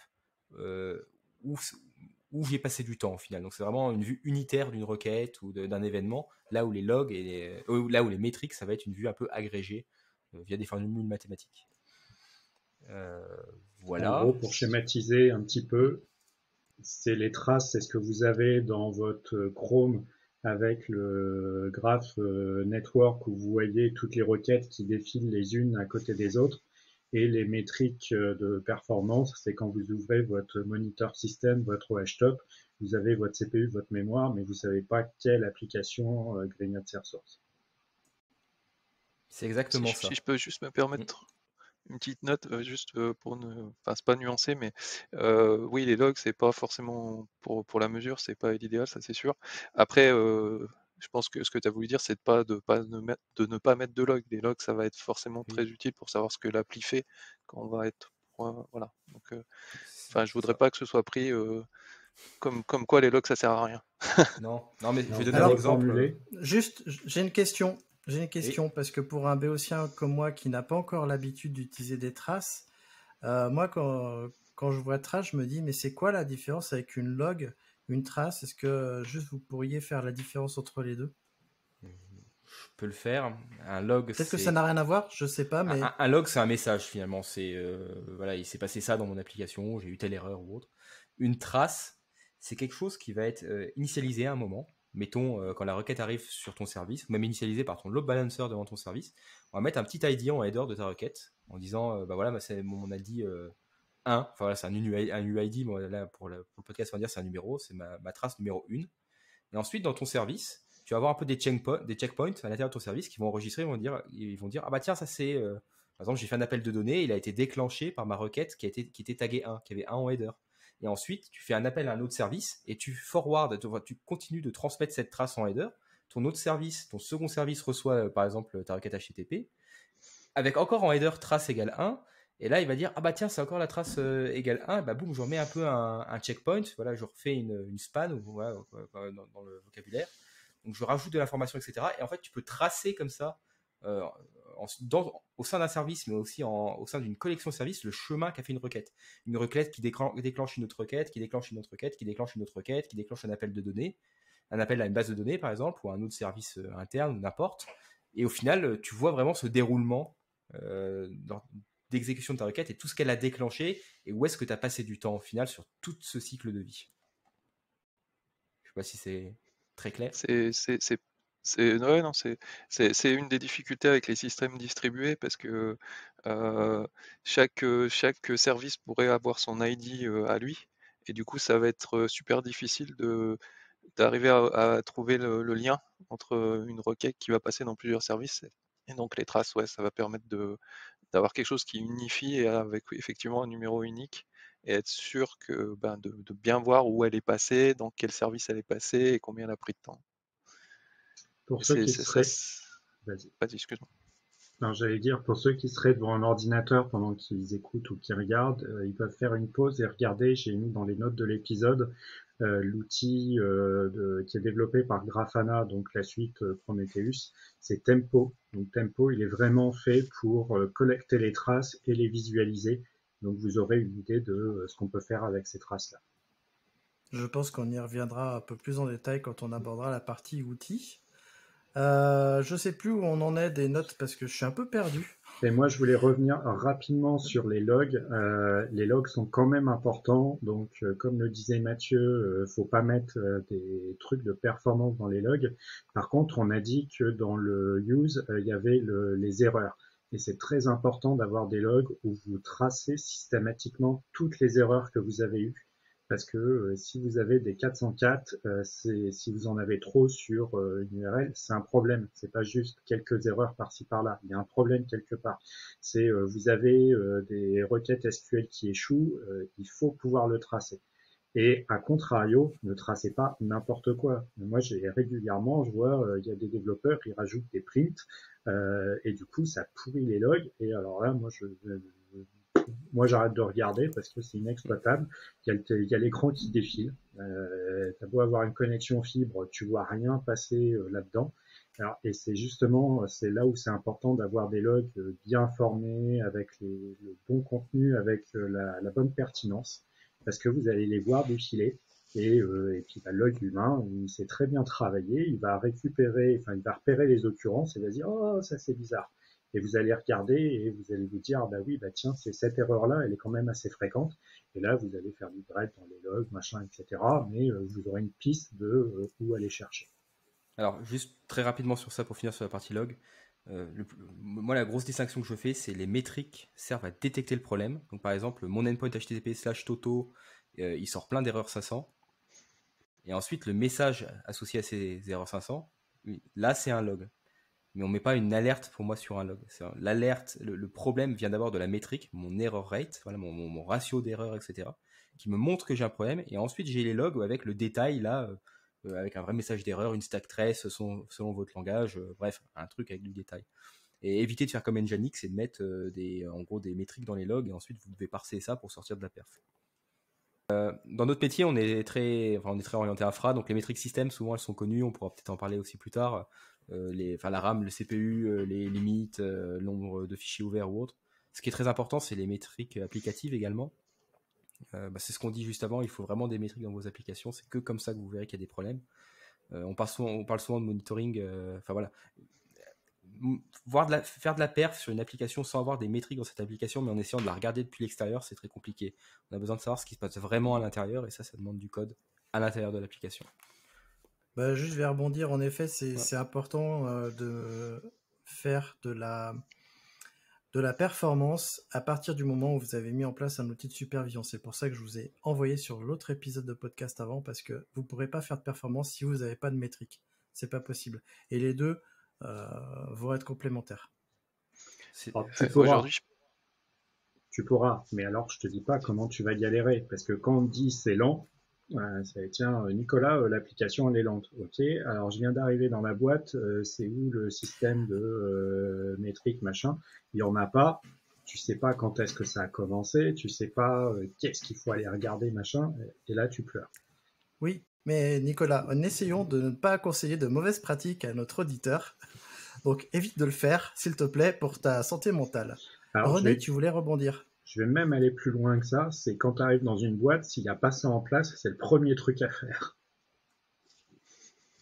où j'ai passé du temps au final. Donc c'est vraiment une vue unitaire d'une requête ou d'un événement, là où les logs là où les métriques, ça va être une vue un peu agrégée via des formules mathématiques. Voilà. En gros, pour schématiser un petit peu, c'est les traces, c'est ce que vous avez dans votre Chrome avec le graphe network où vous voyez toutes les requêtes qui défilent les unes à côté des autres. Et les métriques de performance, c'est quand vous ouvrez votre monitor system, votre OHTOP, vous avez votre CPU, votre mémoire, mais vous ne savez pas quelle application grignote ces ressources. C'est exactement ça. Si je peux juste me permettre une petite note, juste pour enfin c'est pas nuancé, mais oui, les logs, c'est pas forcément pour la mesure, c'est pas l'idéal, ça c'est sûr. Après, je pense que ce que tu as voulu dire, c'est de ne pas mettre de logs. Les logs, ça va être forcément très utile pour savoir ce que l'appli fait quand on va être. Voilà. Donc, enfin, je voudrais pas que ce soit pris comme quoi les logs, ça sert à rien. Non, mais je vais donner un exemple. Juste, j'ai une question. Parce que pour un béotien comme moi qui n'a pas encore l'habitude d'utiliser des traces, moi quand je vois trace, je me dis mais c'est quoi la différence avec une log, une trace? Est-ce que juste vous pourriez faire la différence entre les deux? Je peux le faire. Un log, peut-être que ça n'a rien à voir, je sais pas, mais un log, c'est un message finalement. C'est voilà, il s'est passé ça dans mon application, j'ai eu telle erreur ou autre. Une trace, c'est quelque chose qui va être initialisé à un moment. Mettons, quand la requête arrive sur ton service, ou même initialisé par ton load balancer devant ton service, on va mettre un petit ID en header de ta requête en disant c'est mon ID 1. Enfin voilà, c'est un UID. Bon, là, pour le podcast, on va dire c'est un numéro, c'est ma trace numéro 1. Et ensuite, dans ton service, tu vas avoir un peu des checkpoints à l'intérieur de ton service qui vont enregistrer, ils vont dire ah bah tiens, ça c'est par exemple, j'ai fait un appel de données, il a été déclenché par ma requête qui était taguée 1, qui avait 1 en header. Et ensuite, tu fais un appel à un autre service et tu continues de transmettre cette trace en header. Ton autre service, ton second service reçoit par exemple ta requête HTTP avec encore en header trace égale 1. Et là, il va dire ah bah tiens, c'est encore la trace égale 1. Bah boum, je remets un peu un checkpoint. Voilà, je refais une span voilà, dans le vocabulaire. Donc je rajoute de l'information, etc. Et en fait, tu peux tracer comme ça au sein d'un service, mais aussi au sein d'une collection de services, le chemin qu'a fait une requête. Une requête qui déclenche une autre requête, qui déclenche une autre requête, qui déclenche une autre requête, qui déclenche un appel de données, un appel à une base de données, par exemple, ou à un autre service interne, ou n'importe. Et au final, tu vois vraiment ce déroulement d'exécution de ta requête et tout ce qu'elle a déclenché et où est-ce que tu as passé du temps au final sur tout ce cycle de vie. Je sais pas si c'est très clair. Ouais, non, c'est une des difficultés avec les systèmes distribués parce que chaque service pourrait avoir son ID à lui et du coup ça va être super difficile d'arriver à trouver le lien entre une requête qui va passer dans plusieurs services et donc les traces, ouais, ça va permettre d'avoir quelque chose qui unifie et avec effectivement un numéro unique et être sûr de bien voir où elle est passée, dans quel service elle est passée et combien elle a pris de temps. Pour Et ceux qui c'est ça. seraient, vas-y. Vas-y, excuse-moi. Non, j'allais dire, pour ceux qui seraient devant un ordinateur pendant qu'ils écoutent ou qu'ils regardent, ils peuvent faire une pause et regarder. J'ai mis dans les notes de l'épisode l'outil qui est développé par Grafana, donc la suite Prometheus, c'est Tempo. Donc Tempo, il est vraiment fait pour collecter les traces et les visualiser. Donc vous aurez une idée de ce qu'on peut faire avec ces traces-là. Je pense qu'on y reviendra un peu plus en détail quand on abordera la partie outils. Je sais plus où on en est des notes parce que je suis un peu perdu. Et moi, je voulais revenir rapidement sur les logs. Les logs sont quand même importants. Donc, comme le disait Mathieu, faut pas mettre des trucs de performance dans les logs. Par contre, on a dit que dans le use, il y avait les erreurs. Et c'est très important d'avoir des logs où vous tracez systématiquement toutes les erreurs que vous avez eues. Parce que si vous avez des 404, si vous en avez trop sur une URL, c'est un problème. C'est pas juste quelques erreurs par-ci par-là. Il y a un problème quelque part. C'est vous avez des requêtes SQL qui échouent, il faut pouvoir le tracer. Et à contrario, ne tracez pas n'importe quoi. Moi, régulièrement, je vois, il y a des développeurs qui rajoutent des prints, et du coup, ça pourrit les logs. Et alors là, moi, j'arrête de regarder parce que c'est inexploitable. Il y a l'écran qui défile. T'as beau avoir une connexion fibre, tu vois rien passer là-dedans. Alors, et c'est là où c'est important d'avoir des logs bien formés, avec le bon contenu, avec la bonne pertinence, parce que vous allez les voir défiler. Et puis le log humain, il sait très bien travailler, il va repérer les occurrences et va dire oh ça c'est bizarre. Et vous allez regarder et vous allez vous dire bah oui bah tiens c'est cette erreur-là, elle est quand même assez fréquente. Et là vous allez faire du thread dans les logs machin etc. Mais vous aurez une piste de où aller chercher. Alors, juste très rapidement sur ça pour finir sur la partie log. Moi, la grosse distinction que je fais, c'est les métriques servent à détecter le problème. Donc, par exemple, mon endpoint http/toto, il sort plein d'erreurs 500. Et ensuite, le message associé à ces erreurs 500, là, c'est un log. Mais on ne met pas une alerte pour moi sur un log. L'alerte, le problème vient d'abord de la métrique, mon error rate, voilà, mon ratio d'erreur, etc., qui me montre que j'ai un problème. Et ensuite, j'ai les logs avec le détail, là, avec un vrai message d'erreur, une stack trace selon votre langage, bref, un truc avec du détail. Et évitez de faire comme Nginx et de mettre en gros des métriques dans les logs et ensuite vous devez parser ça pour sortir de la perf. Dans notre métier, on est très orienté infra, donc les métriques système, souvent elles sont connues, on pourra peut-être en parler aussi plus tard. La RAM, le CPU, les limites, nombre de fichiers ouverts ou autres. Ce qui est très important, c'est les métriques applicatives également. C'est ce qu'on dit juste avant, il faut vraiment des métriques dans vos applications, c'est que comme ça que vous verrez qu'il y a des problèmes. On parle souvent de monitoring, voilà. Faire de la perf sur une application sans avoir des métriques dans cette application, mais en essayant de la regarder depuis l'extérieur, c'est très compliqué. On a besoin de savoir ce qui se passe vraiment à l'intérieur, et ça demande du code à l'intérieur de l'application. Bah, juste, je vais rebondir. En effet, c'est important de faire de la performance à partir du moment où vous avez mis en place un outil de supervision. C'est pour ça que je vous ai envoyé sur l'autre épisode de podcast avant, parce que vous ne pourrez pas faire de performance si vous n'avez pas de métrique. C'est pas possible. Et les deux vont être complémentaires. Tu pourras, mais alors je te dis pas comment tu vas galérer, parce que quand on dit c'est lent, tiens Nicolas, l'application elle est lente. Ok, alors je viens d'arriver dans la boîte, c'est où le système de métrique machin? Il y en a pas. Tu sais pas quand est-ce que ça a commencé, tu sais pas qu'est-ce qu'il faut aller regarder machin, et là tu pleures. Oui, mais Nicolas, essayons de ne pas conseiller de mauvaises pratiques à notre auditeur. Donc évite de le faire, s'il te plaît, pour ta santé mentale. Alors, René, tu voulais rebondir? Je vais même aller plus loin que ça, c'est quand tu arrives dans une boîte, s'il n'y a pas ça en place, c'est le premier truc à faire.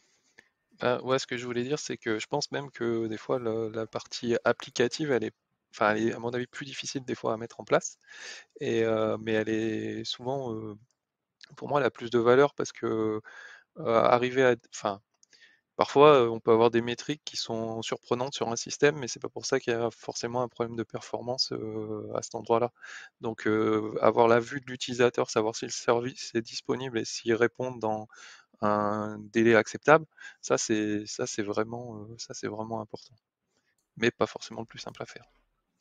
Ouais, ce que je voulais dire, c'est que je pense même que des fois, la partie applicative, elle est enfin, elle est à mon avis plus difficile des fois à mettre en place. Mais elle est souvent, pour moi, elle a plus de valeur parce que arriver à, enfin, parfois, on peut avoir des métriques qui sont surprenantes sur un système, mais c'est pas pour ça qu'il y a forcément un problème de performance à cet endroit-là. Donc, avoir la vue de l'utilisateur, savoir si le service est disponible et s'il répond dans un délai acceptable, ça c'est vraiment important. Mais pas forcément le plus simple à faire.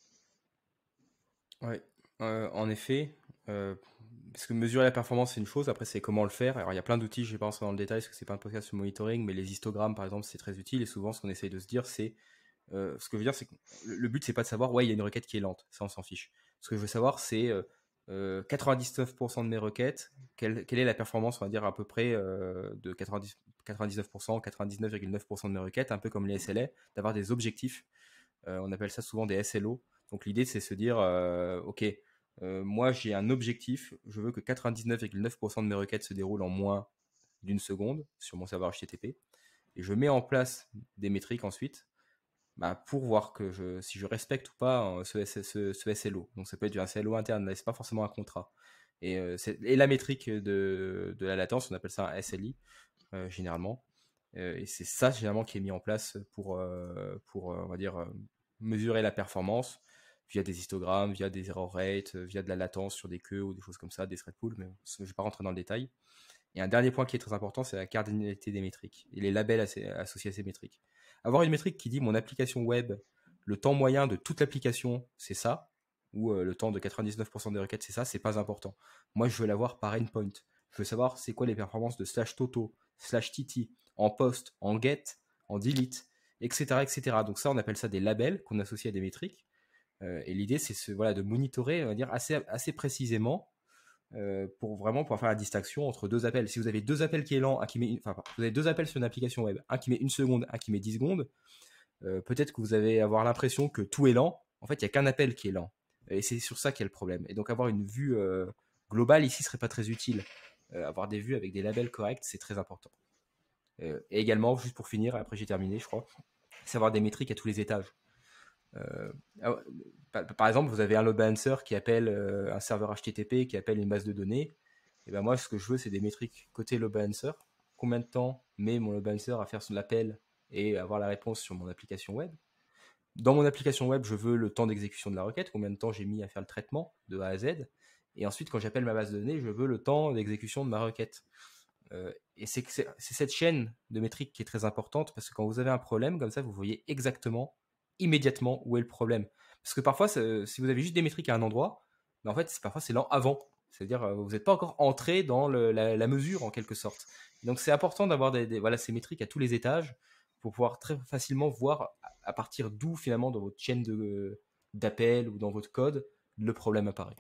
Ouais, en effet, parce que mesurer la performance, c'est une chose, après, c'est comment le faire. Alors, il y a plein d'outils, je ne vais pas rentrer dans le détail parce que c'est pas un podcast sur le monitoring, mais les histogrammes, par exemple, c'est très utile. Et souvent, ce qu'on essaye de se dire, c'est. Ce que je veux dire, c'est que le but, c'est pas de savoir, ouais, il y a une requête qui est lente, ça, on s'en fiche. Ce que je veux savoir, c'est 99% de mes requêtes, quelle est la performance, on va dire, à peu près de 99%, 99,9% de mes requêtes, un peu comme les SLA, d'avoir des objectifs. On appelle ça souvent des SLO. Donc l'idée, c'est se dire, ok, moi j'ai un objectif, je veux que 99,9% de mes requêtes se déroulent en moins d'une seconde sur mon serveur HTTP. Et je mets en place des métriques ensuite pour voir si je respecte ou pas ce SLO. Donc ça peut être un SLO interne, là, c'est pas forcément un contrat. Et la métrique de la latence, on appelle ça un SLI, généralement. Et c'est ça, généralement, qui est mis en place pour on va dire, mesurer la performance via des histogrammes, via des error rates, via de la latence sur des queues ou des choses comme ça, des thread pools, mais je ne vais pas rentrer dans le détail. Et un dernier point qui est très important, c'est la cardinalité des métriques et les labels associés à ces métriques. Avoir une métrique qui dit mon application web, le temps moyen de toute l'application, c'est ça, ou le temps de 99% des requêtes, c'est ça, c'est pas important. Moi, je veux l'avoir par endpoint. Je veux savoir c'est quoi les performances de /toto, /tt, en post, en get, en delete, etc., etc. Donc ça, on appelle ça des labels qu'on associe à des métriques. Et l'idée, c'est de monitorer, on va dire, assez précisément pour vraiment pouvoir faire la distinction entre deux appels. Si vous avez deux appels qui est lent, vous avez deux appels sur une application web, un qui met 1 seconde, un qui met 10 secondes, peut-être que vous allez avoir l'impression que tout est lent. En fait, il n'y a qu'un appel qui est lent. Et c'est sur ça qu'il y a le problème. Et donc, avoir une vue globale ici serait pas très utile. Avoir des vues avec des labels corrects, c'est très important. Et également, juste pour finir, après j'ai terminé, je crois, c'est avoir des métriques à tous les étages. Par exemple, vous avez un load balancer qui appelle un serveur HTTP, qui appelle une base de données. Et ben moi, ce que je veux, c'est des métriques côté load balancer. Combien de temps met mon load balancer à faire son appel et avoir la réponse sur mon application web. Dans mon application web, je veux le temps d'exécution de la requête, combien de temps j'ai mis à faire le traitement de A à Z. Et ensuite, quand j'appelle ma base de données, je veux le temps d'exécution de ma requête. Et c'est cette chaîne de métriques qui est très importante parce que quand vous avez un problème comme ça, vous voyez exactement, immédiatement où est le problème. Parce que parfois, si vous avez juste des métriques à un endroit, ben en fait, parfois c'est lent avant. C'est-à-dire, vous n'êtes pas encore entré dans la mesure en quelque sorte. Donc c'est important d'avoir ces métriques à tous les étages pour pouvoir très facilement voir à partir d'où finalement dans votre chaîne d'appel ou dans votre code le problème apparaît.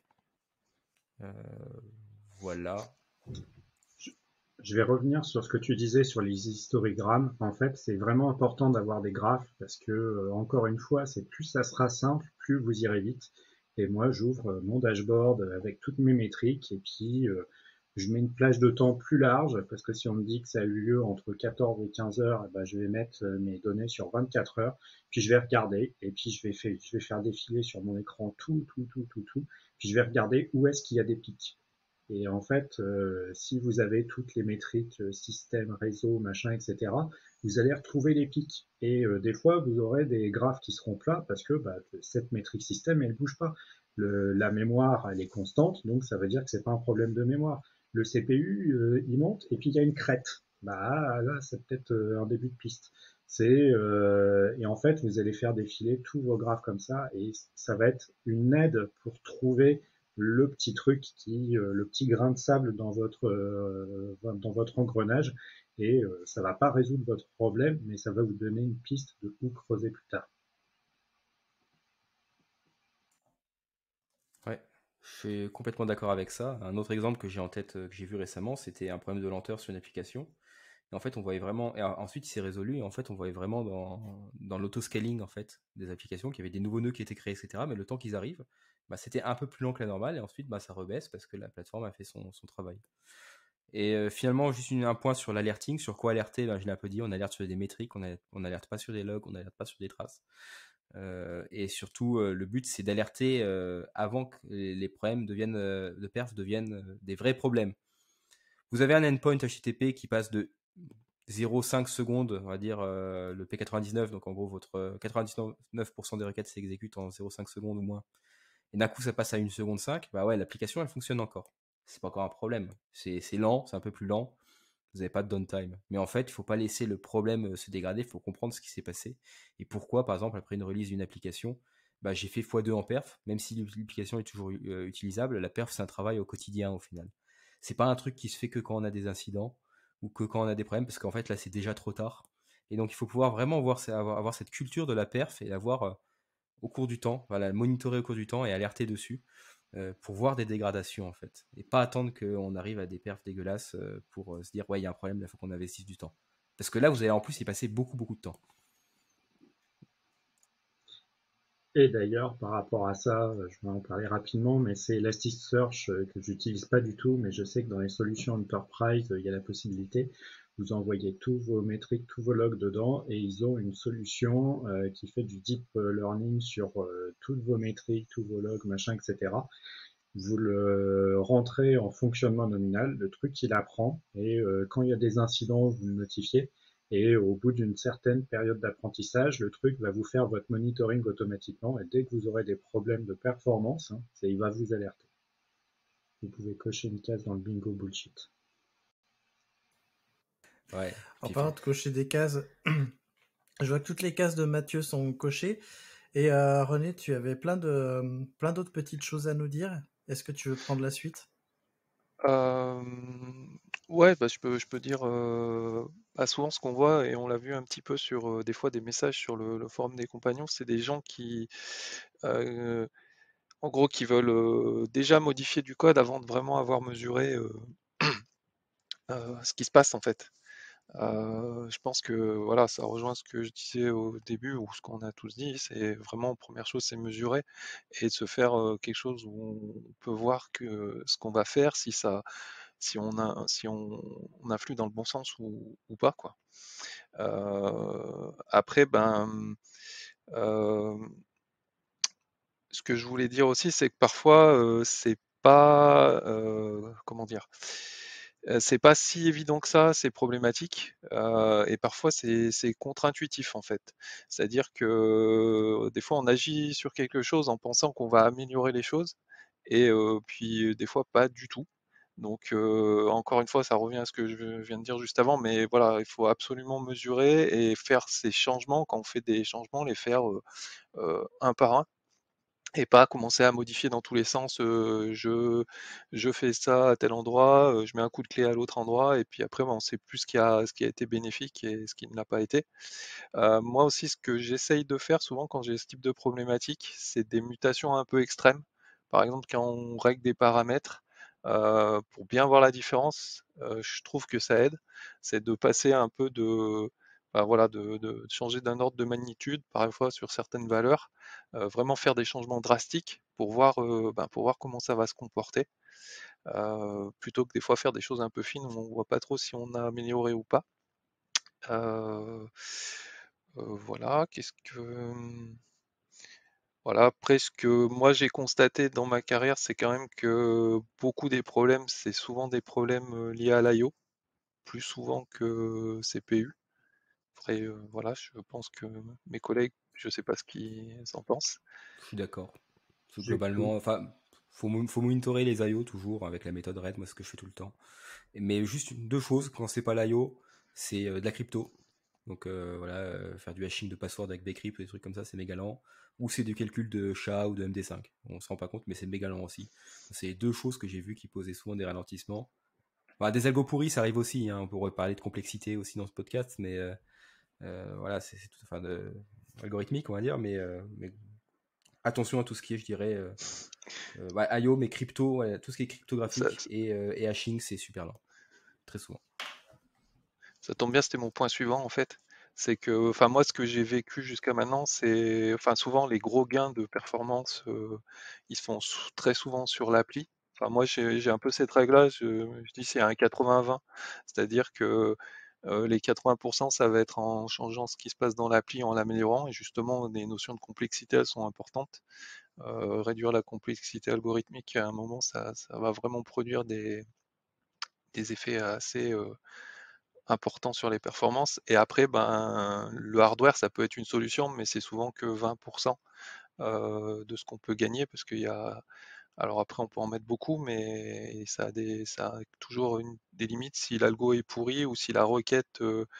Voilà. Je vais revenir sur ce que tu disais sur les histogrammes. En fait, c'est vraiment important d'avoir des graphes parce que, encore une fois, c'est plus ça sera simple, plus vous irez vite. Et moi, j'ouvre mon dashboard avec toutes mes métriques et puis je mets une plage de temps plus large parce que si on me dit que ça a eu lieu entre 14 et 15 heures, ben, je vais mettre mes données sur 24 heures. Puis je vais regarder et puis je vais faire défiler sur mon écran tout. Puis je vais regarder où est-ce qu'il y a des pics. Et en fait, si vous avez toutes les métriques, système, réseau, machin, etc., vous allez retrouver les pics. Et des fois, vous aurez des graphes qui seront plats parce que cette métrique système, elle bouge pas. La mémoire, elle est constante, donc ça veut dire que c'est pas un problème de mémoire. Le CPU, il monte et puis il y a une crête. Bah là, c'est peut-être un début de piste. Et en fait, vous allez faire défiler tous vos graphes comme ça et ça va être une aide pour trouver le petit truc le petit grain de sable dans votre engrenage et ça va pas résoudre votre problème, mais ça va vous donner une piste de où creuser plus tard. Ouais, je suis complètement d'accord avec ça. Un autre exemple que j'ai en tête, que j'ai vu récemment, c'était un problème de lenteur sur une application. Et en fait, on voyait vraiment, et ensuite il s'est résolu, et en fait, on voyait vraiment dans l'autoscaling en fait, des applications, qu'il y avait des nouveaux nœuds qui étaient créés, etc. Mais le temps qu'ils arrivent, c'était un peu plus long que la normale, et ensuite ça rebaisse parce que la plateforme a fait son travail. Et finalement, juste un point sur l'alerting, sur quoi alerter, je l'ai un peu dit, on alerte sur des métriques, on n'alerte pas sur des logs, on n'alerte pas sur des traces. Et surtout, le but, c'est d'alerter avant que les problèmes de perf deviennent des vrais problèmes. Vous avez un endpoint HTTP qui passe de 0,5 secondes, on va dire le P99, donc en gros, votre 99% des requêtes s'exécutent en 0,5 secondes ou moins. Et d'un coup, ça passe à 1 seconde 5, bah ouais, l'application, elle fonctionne encore. C'est pas encore un problème. C'est lent, c'est un peu plus lent. Vous n'avez pas de downtime. Mais en fait, il ne faut pas laisser le problème se dégrader, il faut comprendre ce qui s'est passé. Et pourquoi, par exemple, après une release d'une application, bah, j'ai fait x2 en perf, même si l'application est toujours utilisable, la perf, c'est un travail au quotidien au final. C'est pas un truc qui se fait que quand on a des incidents ou que quand on a des problèmes, parce qu'en fait, là, c'est déjà trop tard. Et donc, il faut pouvoir vraiment avoir cette culture de la perf et l'avoir au cours du temps, voilà, monitorer au cours du temps et alerter dessus pour voir des dégradations en fait. Et pas attendre qu'on arrive à des perfs dégueulasses pour se dire ouais, il y a un problème, il faut qu'on investisse du temps. Parce que là, vous allez en plus y passer beaucoup, beaucoup de temps. Et d'ailleurs, par rapport à ça, je vais en parler rapidement, mais c'est Elasticsearch que j'utilise pas du tout, mais je sais que dans les solutions Enterprise, il y a la possibilité. Vous envoyez tous vos métriques, tous vos logs dedans, et ils ont une solution qui fait du deep learning sur toutes vos métriques, tous vos logs, machin, etc. Vous le rentrez en fonctionnement nominal, le truc il apprend, et quand il y a des incidents, vous le notifiez. Et au bout d'une certaine période d'apprentissage, le truc va vous faire votre monitoring automatiquement. Et dès que vous aurez des problèmes de performance, il va vous alerter. Vous pouvez cocher une case dans le bingo bullshit. Ouais. En parlant de cocher des cases, je vois que toutes les cases de Mathieu sont cochées. Et René, tu avais plein d'autres petites choses à nous dire. Est-ce que tu veux prendre la suite? Ouais, bah, je peux dire souvent ce qu'on voit, et on l'a vu un petit peu sur des fois des messages sur le forum des compagnons, c'est des gens qui, en gros, qui veulent déjà modifier du code avant de vraiment avoir mesuré ce qui se passe en fait. Je pense que voilà, ça rejoint ce que je disais au début, ou ce qu'on a tous dit, c'est vraiment, première chose, c'est mesurer et de se faire quelque chose où on peut voir que ce qu'on va faire, si on influe dans le bon sens ou pas, quoi. Après, euh, ce que je voulais dire aussi, c'est que parfois, c'est pas, comment dire, c'est pas si évident que ça, c'est problématique, et parfois c'est contre-intuitif en fait. C'est-à-dire que des fois on agit sur quelque chose en pensant qu'on va améliorer les choses, et puis des fois pas du tout. Donc encore une fois, ça revient à ce que je viens de dire juste avant, mais voilà, il faut absolument mesurer et faire ces changements. Quand on fait des changements, les faire un par un, et pas commencer à modifier dans tous les sens. Je fais ça à tel endroit, je mets un coup de clé à l'autre endroit, et puis après, on ne sait plus ce qui a été bénéfique et ce qui ne l'a pas été. Moi aussi, ce que j'essaye de faire souvent quand j'ai ce type de problématique, c'est des mutations un peu extrêmes. Par exemple, quand on règle des paramètres, pour bien voir la différence, je trouve que ça aide. C'est de passer un peu voilà, de changer d'un ordre de magnitude, parfois sur certaines valeurs, vraiment faire des changements drastiques pour voir comment ça va se comporter, plutôt que des fois faire des choses un peu fines où on ne voit pas trop si on a amélioré ou pas. Voilà, voilà, après ce que moi j'ai constaté dans ma carrière, c'est quand même que beaucoup des problèmes, c'est souvent des problèmes liés à l'IO, plus souvent que CPU. Après, voilà, je pense que mes collègues, je sais pas ce qu'ils en pensent. Je suis d'accord. C'est tout. Globalement, enfin, faut monitorer les IO toujours avec la méthode RAID, moi, ce que je fais tout le temps. Mais juste deux choses, quand c'est pas l'IO, c'est de la crypto. Donc voilà, faire du hashing de password avec Bcrypt, des trucs comme ça, c'est méga lent. Ou c'est du calcul de SHA ou de MD5. On se rend pas compte, mais c'est méga lent aussi. C'est les deux choses que j'ai vues qui posaient souvent des ralentissements. Enfin, des algos pourris, ça arrive aussi. Hein. On pourrait parler de complexité aussi dans ce podcast, mais voilà, c'est tout, enfin, algorithmique, on va dire. Mais attention à tout ce qui est, je dirais, IO, mais crypto, ouais, tout ce qui est cryptographique Ça, et hashing, c'est super lent. Très souvent. ça tombe bien, c'était mon point suivant en fait. C'est que, enfin moi, ce que j'ai vécu jusqu'à maintenant, c'est, enfin souvent les gros gains de performance, ils se font très souvent sur l'appli. Enfin moi, j'ai un peu cette règle-là. Je dis c'est un 80-20, c'est-à-dire que Les 80%, ça va être en changeant ce qui se passe dans l'appli, en l'améliorant. Et justement, les notions de complexité, elles sont importantes. Réduire la complexité algorithmique, à un moment, ça va vraiment produire des effets assez importants sur les performances. Et après, ben, le hardware, ça peut être une solution, mais c'est souvent que 20% de ce qu'on peut gagner, parce qu'il y a... Alors après, on peut en mettre beaucoup, mais ça a toujours des limites si l'algo est pourri ou si la requête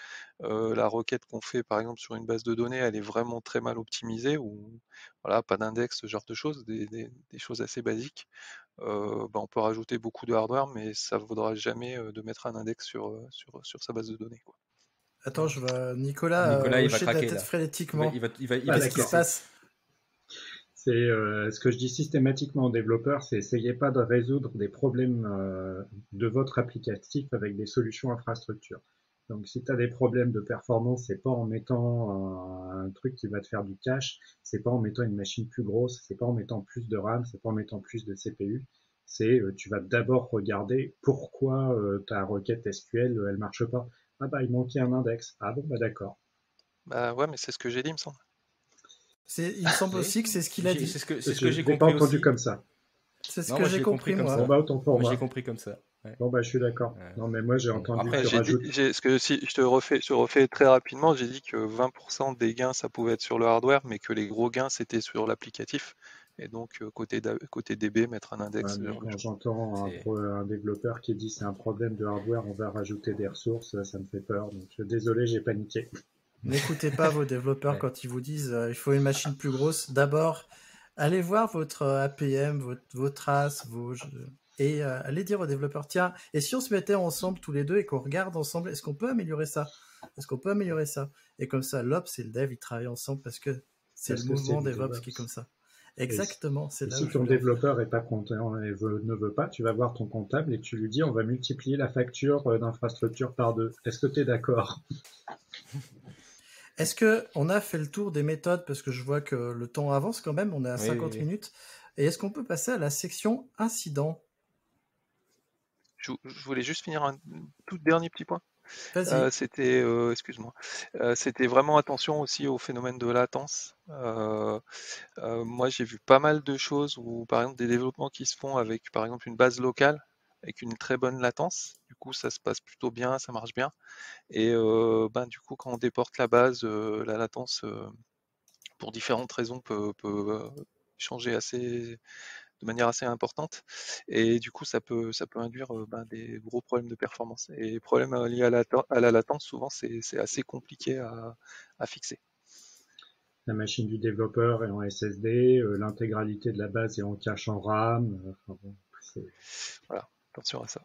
qu'on fait, par exemple, sur une base de données, elle est vraiment très mal optimisée, ou voilà, pas d'index, ce genre de choses, des choses assez basiques. Ben, on peut rajouter beaucoup de hardware, mais ça ne vaudra jamais de mettre un index sur sa base de données, quoi. Attends, je vois Nicolas, Nicolas, il va hocher de la craquer tête là. frénétiquement. Il va Ah, Qu'est-ce qui se d'accord. passe? C'est ce que je dis systématiquement aux développeurs, c'est essayez pas de résoudre des problèmes de votre applicatif avec des solutions infrastructure. Donc si tu as des problèmes de performance, c'est pas en mettant un truc qui va te faire du cache, c'est pas en mettant une machine plus grosse, c'est pas en mettant plus de RAM, c'est pas en mettant plus de CPU. C'est tu vas d'abord regarder pourquoi ta requête SQL elle marche pas. Ah bah il manquait un index. Ah bon bah d'accord. Bah ouais, mais c'est ce que j'ai dit, il me semble. Il me semble aussi que c'est ce qu'il a dit. C'est ce que Je j'ai l'ai pas compris entendu aussi. comme ça. C'est ce Non, que moi, j'ai j'ai compris, compris comme moi. ça. Bon bah autant pour Moi, j'ai moi. compris comme ça. Ouais. Bon bah je suis d'accord. Non mais moi j'ai Bon, entendu après, que tu rajoutes. Ce que si je te refais très rapidement, j'ai dit que 20% des gains, ça pouvait être sur le hardware, mais que les gros gains, c'était sur l'applicatif. Et donc, côté DB, mettre un index, Ouais, ce mais genre de quand choses. j'entends C'est un développeur qui dit c'est un problème de hardware, on va rajouter des ressources, ça me fait peur. Donc désolé, j'ai paniqué. N'écoutez pas vos développeurs ouais. quand ils vous disent il faut une machine plus grosse. D'abord, allez voir votre APM, vos traces, et allez dire aux développeurs tiens, et si on se mettait ensemble tous les deux et qu'on regarde ensemble, est-ce qu'on peut améliorer ça? Est-ce qu'on peut améliorer ça? Et comme ça, l'Ops et le Dev, ils travaillent ensemble parce que c'est le Parce que c'est mouvement du DevOps qui est comme DevOps. ça. Et, Exactement, c'est et là où si je ton voulais en venir. développeur est pas content et ne veut pas, tu vas voir ton comptable et tu lui dis on va multiplier la facture d'infrastructure par 2. Est-ce que tu es d'accord? Est-ce que on a fait le tour des méthodes parce que je vois que le temps avance quand même, on est à Oui, 50 minutes. Et est-ce qu'on peut passer à la section incident? Je voulais juste finir un tout dernier petit point. Vas-y. Excuse-moi, c'était vraiment attention aussi au phénomène de latence. Moi, j'ai vu pas mal de choses où, par exemple, des développements qui se font avec, par exemple, une base locale avec une très bonne latence. Du coup, ça se passe plutôt bien, ça marche bien. Et ben, du coup, quand on déporte la base, la latence, pour différentes raisons, peut changer de manière assez importante. Et du coup, ça peut induire ben, des gros problèmes de performance. Et les problèmes liés à la latence, souvent, c'est assez compliqué à fixer. La machine du développeur est en SSD, l'intégralité de la base est en cache en RAM. Enfin bon, Voilà, attention à ça.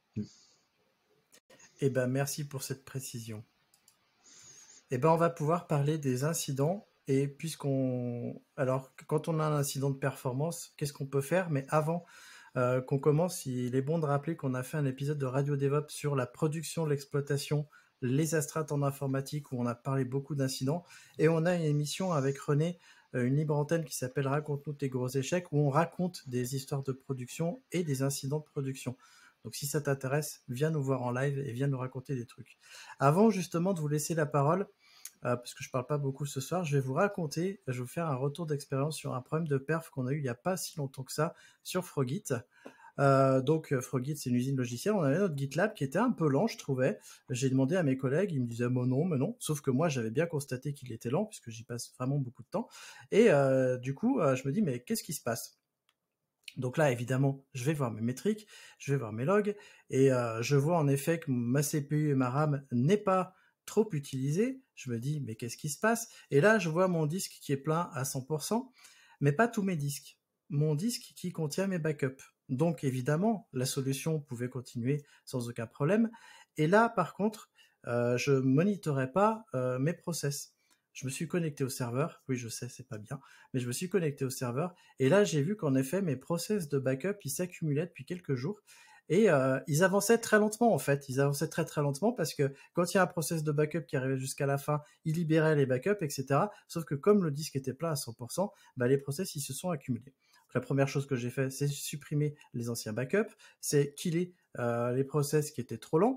Eh ben, merci pour cette précision. Eh ben, on va pouvoir parler des incidents. Et alors, quand on a un incident de performance, qu'est-ce qu'on peut faire? Mais avant qu'on commence, il est bon de rappeler qu'on a fait un épisode de Radio DevOps sur la production, l'exploitation, les astreintes en informatique, où on a parlé beaucoup d'incidents. Et on a une émission avec René, une libre antenne qui s'appelle Raconte-nous tes gros échecs, où on raconte des histoires de production et des incidents de production. Donc si ça t'intéresse, viens nous voir en live et viens nous raconter des trucs. Avant justement de vous laisser la parole, parce que je parle pas beaucoup ce soir, je vais vous faire un retour d'expérience sur un problème de perf qu'on a eu il n'y a pas si longtemps que ça sur Frogit. Donc Frogit, c'est une usine logicielle. On avait notre GitLab qui était un peu lent, je trouvais. J'ai demandé à mes collègues, ils me disaient mais non. Sauf que moi, j'avais bien constaté qu'il était lent puisque j'y passe vraiment beaucoup de temps. Et du coup, je me dis mais qu'est-ce qui se passe? Donc là, évidemment, je vais voir mes métriques, je vais voir mes logs, et je vois en effet que ma CPU et ma RAM n'est pas trop utilisée. Je me dis, mais qu'est-ce qui se passe? Et là, je vois mon disque qui est plein à 100%, mais pas tous mes disques. Mon disque qui contient mes backups. Donc évidemment, la solution pouvait continuer sans aucun problème. Et là, par contre, je monitorais pas mes process. Je me suis connecté au serveur. Oui, je sais, c'est pas bien, mais je me suis connecté au serveur. Et là, j'ai vu qu'en effet, mes process de backup, ils s'accumulaient depuis quelques jours. Et ils avançaient très lentement, en fait. Ils avançaient très, très lentement parce que quand il y a un process de backup qui arrivait jusqu'à la fin, il libérait les backups, etc. Sauf que comme le disque était plein à 100%, bah, les process, ils se sont accumulés. Donc, la première chose que j'ai fait, c'est supprimer les anciens backups, c'est killer les process qui étaient trop lents.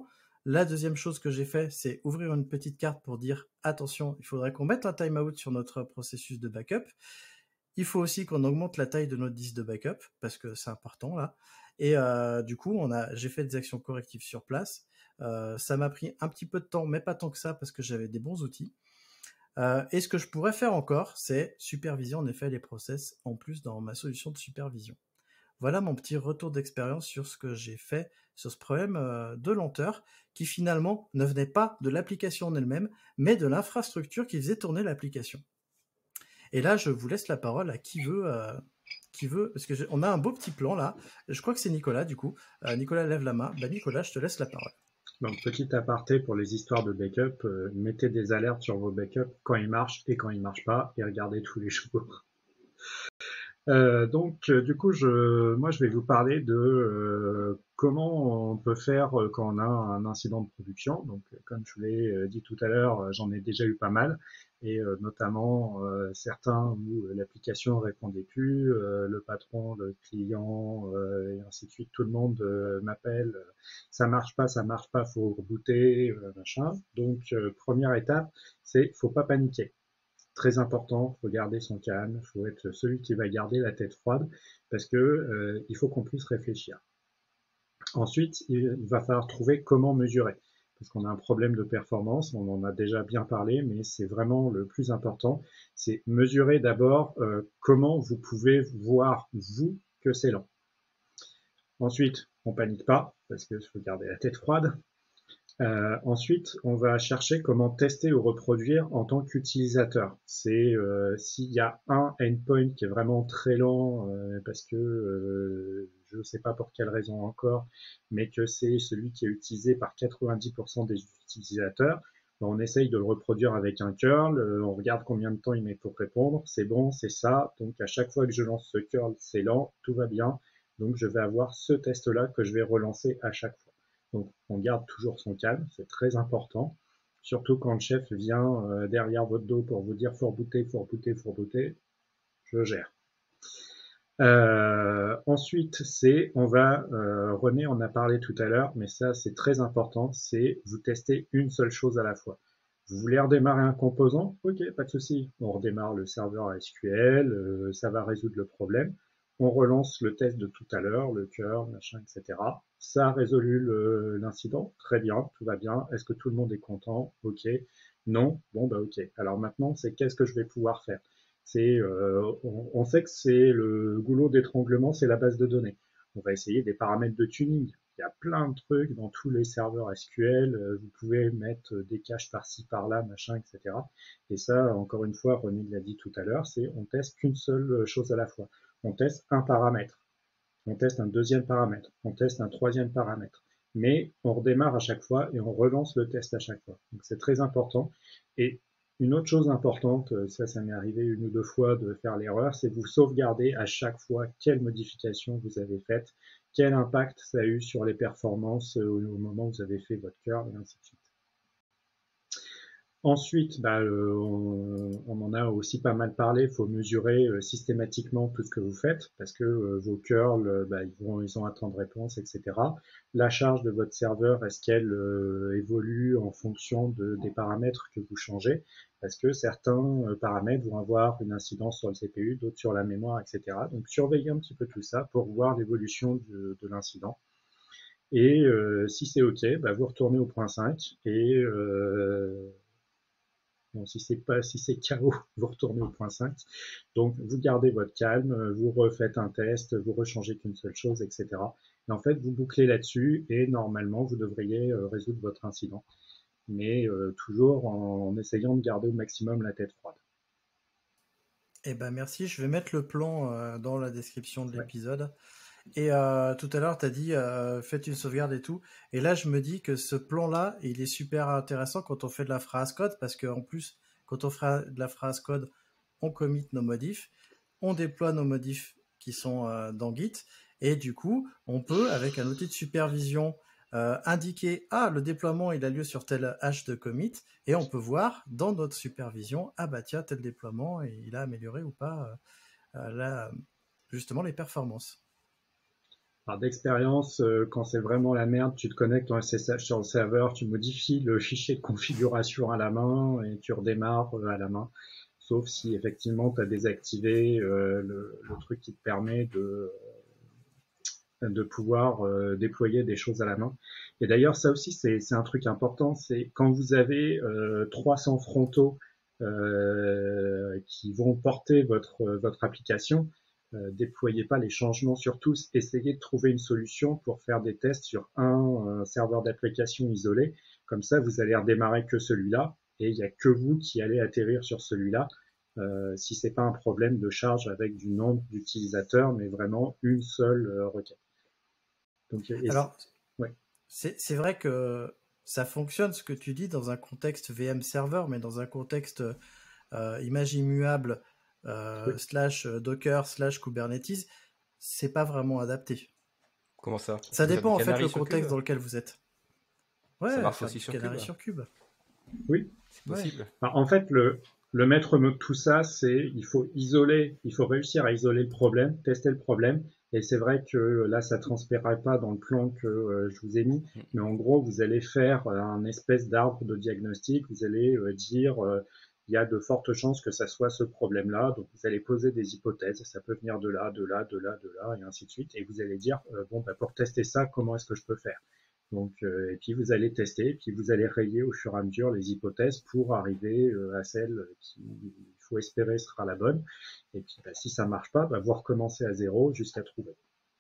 La deuxième chose que j'ai fait, c'est ouvrir une petite carte pour dire attention, il faudrait qu'on mette un timeout sur notre processus de backup. Il faut aussi qu'on augmente la taille de notre disque de backup parce que c'est important là. Et du coup, j'ai fait des actions correctives sur place. Ça m'a pris un petit peu de temps, mais pas tant que ça parce que j'avais des bons outils. Et ce que je pourrais faire encore, c'est superviser en effet les process en plus dans ma solution de supervision. Voilà mon petit retour d'expérience sur ce que j'ai fait sur ce problème de lenteur qui finalement ne venait pas de l'application en elle-même, mais de l'infrastructure qui faisait tourner l'application. Et là, je vous laisse la parole à qui veut, parce que on a un beau petit plan là. Je crois que c'est Nicolas du coup. Nicolas lève la main. Bah Nicolas, je te laisse la parole. Donc, petit aparté pour les histoires de backup, mettez des alertes sur vos backups quand ils marchent et quand ils marchent pas, et regardez tous les jours. Du coup, moi, je vais vous parler de comment on peut faire quand on a un incident de production. Donc, comme je vous l'ai dit tout à l'heure, j'en ai déjà eu pas mal, et notamment certains où l'application répondait plus, le patron, le client, et ainsi de suite, tout le monde m'appelle, ça marche pas, faut rebooter, machin. Donc, première étape, faut pas paniquer. Très important, faut garder son calme, faut être celui qui va garder la tête froide parce que il faut qu'on puisse réfléchir. Ensuite, il va falloir trouver comment mesurer parce qu'on a un problème de performance, on en a déjà bien parlé, mais c'est vraiment le plus important, c'est mesurer d'abord comment vous pouvez voir, vous, que c'est lent. Ensuite, on panique pas parce qu'il faut garder la tête froide. Ensuite, on va chercher comment tester ou reproduire en tant qu'utilisateur. C'est s'il y a un endpoint qui est vraiment très lent parce que je ne sais pas pour quelle raison encore, mais que c'est celui qui est utilisé par 90% des utilisateurs, on essaye de le reproduire avec un curl, on regarde combien de temps il met pour répondre, c'est bon, c'est ça, donc à chaque fois que je lance ce curl, c'est lent, tout va bien, donc je vais avoir ce test-là que je vais relancer à chaque fois. Donc, on garde toujours son calme, c'est très important. Surtout quand le chef vient derrière votre dos pour vous dire faut rebooter, je gère. Ensuite, René en a parlé tout à l'heure, mais ça c'est très important, c'est vous testez une seule chose à la fois. Vous voulez redémarrer un composant? Ok, pas de souci. On redémarre le serveur SQL, ça va résoudre le problème. On relance le test de tout à l'heure, le cœur, machin, etc. Ça a résolu l'incident, très bien, tout va bien. Est-ce que tout le monde est content? Ok. Non? Bon, bah ok. Alors maintenant, c'est qu'est-ce que je vais pouvoir faire? On sait que c'est le goulot d'étranglement, c'est la base de données. On va essayer des paramètres de tuning. Il y a plein de trucs dans tous les serveurs SQL. Vous pouvez mettre des caches par-ci, par-là, machin, etc. Et ça, encore une fois, René l'a dit tout à l'heure, on teste qu'une seule chose à la fois. On teste un paramètre, on teste un deuxième paramètre, on teste un troisième paramètre. Mais on redémarre à chaque fois et on relance le test à chaque fois. Donc c'est très important. Et une autre chose importante, ça m'est arrivé une ou deux fois de faire l'erreur, c'est vous sauvegarder à chaque fois quelle modification vous avez faite, quel impact ça a eu sur les performances au moment où vous avez fait votre curl et ainsi de suite. Ensuite, on en a aussi pas mal parlé, il faut mesurer systématiquement tout ce que vous faites, parce que vos curls, ils ont un temps de réponse, etc. La charge de votre serveur, est-ce qu'elle évolue en fonction des paramètres que vous changez? Parce que certains paramètres vont avoir une incidence sur le CPU, d'autres sur la mémoire, etc. Donc surveillez un petit peu tout ça pour voir l'évolution de l'incident. Et si c'est OK, vous retournez au point 5 et bon, si c'est KO, vous retournez au point 5. Donc, vous gardez votre calme, vous refaites un test, vous rechangez qu'une seule chose, etc. Et en fait, vous bouclez là-dessus et normalement, vous devriez résoudre votre incident. Mais toujours en essayant de garder au maximum la tête froide. Eh ben merci, je vais mettre le plan dans la description de l'épisode. Et tout à l'heure, tu as dit faites une sauvegarde et tout. Et là, je me dis que ce plan-là, il est super intéressant quand on fait de la phrase code, parce qu'en plus, quand on fait de la phrase code, on commit nos modifs, on déploie nos modifs qui sont dans Git, et du coup, on peut, avec un outil de supervision, indiquer le déploiement il a lieu sur tel hash de commit, et on peut voir dans notre supervision tiens, tel déploiement, et il a amélioré ou pas justement les performances. Alors d'expérience, quand c'est vraiment la merde, tu te connectes en SSH sur le serveur, tu modifies le fichier de configuration à la main et tu redémarres à la main. Sauf si effectivement tu as désactivé le truc qui te permet de pouvoir déployer des choses à la main. Et d'ailleurs, ça aussi, c'est un truc important, c'est quand vous avez 300 frontaux qui vont porter votre application, déployez pas les changements sur tous, essayez de trouver une solution pour faire des tests sur un serveur d'application isolé. Comme ça, vous allez redémarrer que celui-là, et il n'y a que vous qui allez atterrir sur celui-là. Si c'est pas un problème de charge avec du nombre d'utilisateurs, mais vraiment une seule requête. Donc, Alors, ouais. c'est vrai que ça fonctionne ce que tu dis dans un contexte VM serveur, mais dans un contexte image immuable Oui. / Docker / Kubernetes, c'est pas vraiment adapté. Comment ça? Ça Vous avez dépend en fait Canary le sur contexte Cube? dans lequel vous êtes. Ouais, Ça marche faire aussi du sur Canary Cube? sur Cube. Oui. C'est possible. Alors, en fait, le maître mot de tout ça, c'est il faut réussir à isoler le problème, tester le problème. Et c'est vrai que là, ça transpirera pas dans le plan que je vous ai mis, mais en gros, vous allez faire un espèce d'arbre de diagnostic. Vous allez dire il y a de fortes chances que ça soit ce problème-là. Donc, vous allez poser des hypothèses. Ça peut venir de là, de là, de là, de là, et ainsi de suite. Et vous allez dire bon, bah, pour tester ça, comment est-ce que je peux faire? Donc, et puis vous allez tester, et puis vous allez rayer au fur et à mesure les hypothèses pour arriver à celle qui, il faut espérer, sera la bonne. Et puis, bah, si ça marche pas, bah, vous recommencez à zéro jusqu'à trouver.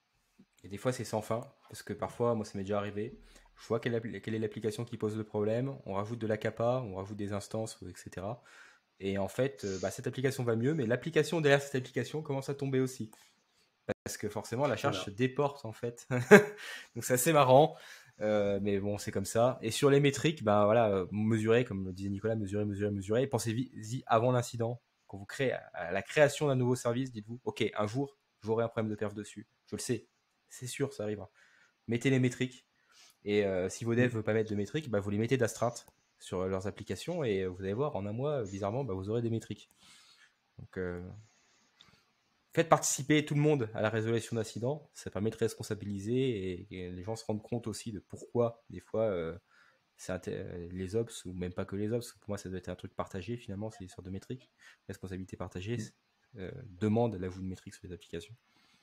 Et des fois, c'est sans fin, parce que parfois, moi, ça m'est déjà arrivé. Je vois quelle est l'application qui pose le problème, on rajoute de l'AKPA, on rajoute des instances, etc. Et en fait, cette application va mieux, mais l'application derrière cette application commence à tomber aussi. Parce que forcément, la charge se déporte, en fait. Donc, c'est assez marrant. Mais bon, c'est comme ça. Et sur les métriques, mesurer, comme le disait Nicolas, mesurer. Et pensez-y avant l'incident. Quand vous créez à la création d'un nouveau service, dites-vous, ok, un jour, j'aurai un problème de perf dessus. Je le sais, c'est sûr, ça arrivera. Mettez les métriques. Et si vos devs ne veulent pas mettre de métriques, vous les mettez d'astreinte sur leurs applications. Et vous allez voir, en un mois, bizarrement, vous aurez des métriques. Donc, faites participer tout le monde à la résolution d'incidents, ça permet de responsabiliser et les gens se rendent compte aussi de pourquoi des fois les ops, ou même pas que les ops, pour moi ça doit être un truc partagé finalement, c'est une sorte de métrique, responsabilité partagée, demande l'ajout de métriques sur les applications.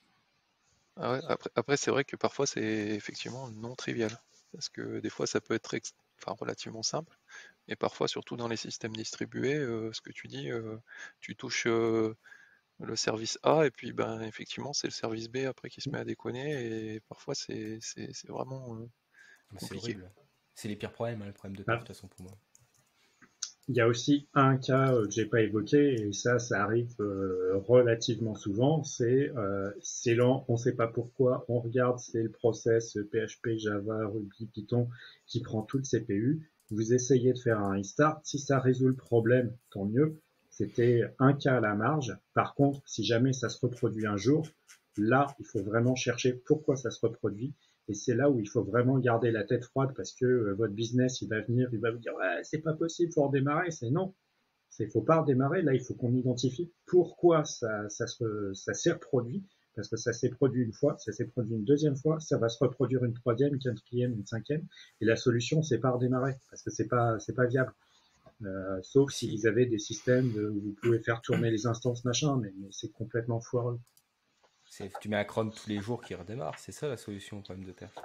Ah ouais, après c'est vrai que parfois c'est effectivement non trivial, parce que des fois ça peut être relativement simple, et parfois surtout dans les systèmes distribués, ce que tu dis, tu touches le service A, et puis effectivement c'est le service B après qui se met à déconner, et parfois c'est vraiment C'est compliqué. horrible. C'est les pires problèmes, le problème de perf, de toute façon pour moi. Il y a aussi un cas que j'ai pas évoqué, et ça arrive relativement souvent, c'est lent, on sait pas pourquoi, on regarde, c'est le process PHP, Java, Ruby, Python qui prend tout le CPU, vous essayez de faire un restart, si ça résout le problème, tant mieux, c'était un cas à la marge. Par contre, si jamais ça se reproduit un jour, là, il faut vraiment chercher pourquoi ça se reproduit. Et c'est là où il faut vraiment garder la tête froide, parce que votre business, il va venir, il va vous dire ouais, c'est pas possible, faut redémarrer. C'est non, faut pas redémarrer. Là, il faut qu'on identifie pourquoi ça s'est reproduit, parce que ça s'est produit une fois, ça s'est produit une deuxième fois, ça va se reproduire une troisième, une quatrième, une cinquième. Et la solution, c'est pas redémarrer, parce que c'est pas viable. Sauf si vous avez des systèmes où vous pouvez faire tourner les instances machin, mais c'est complètement foireux. Tu mets un cron tous les jours qui redémarre, c'est ça la solution au problème de perf.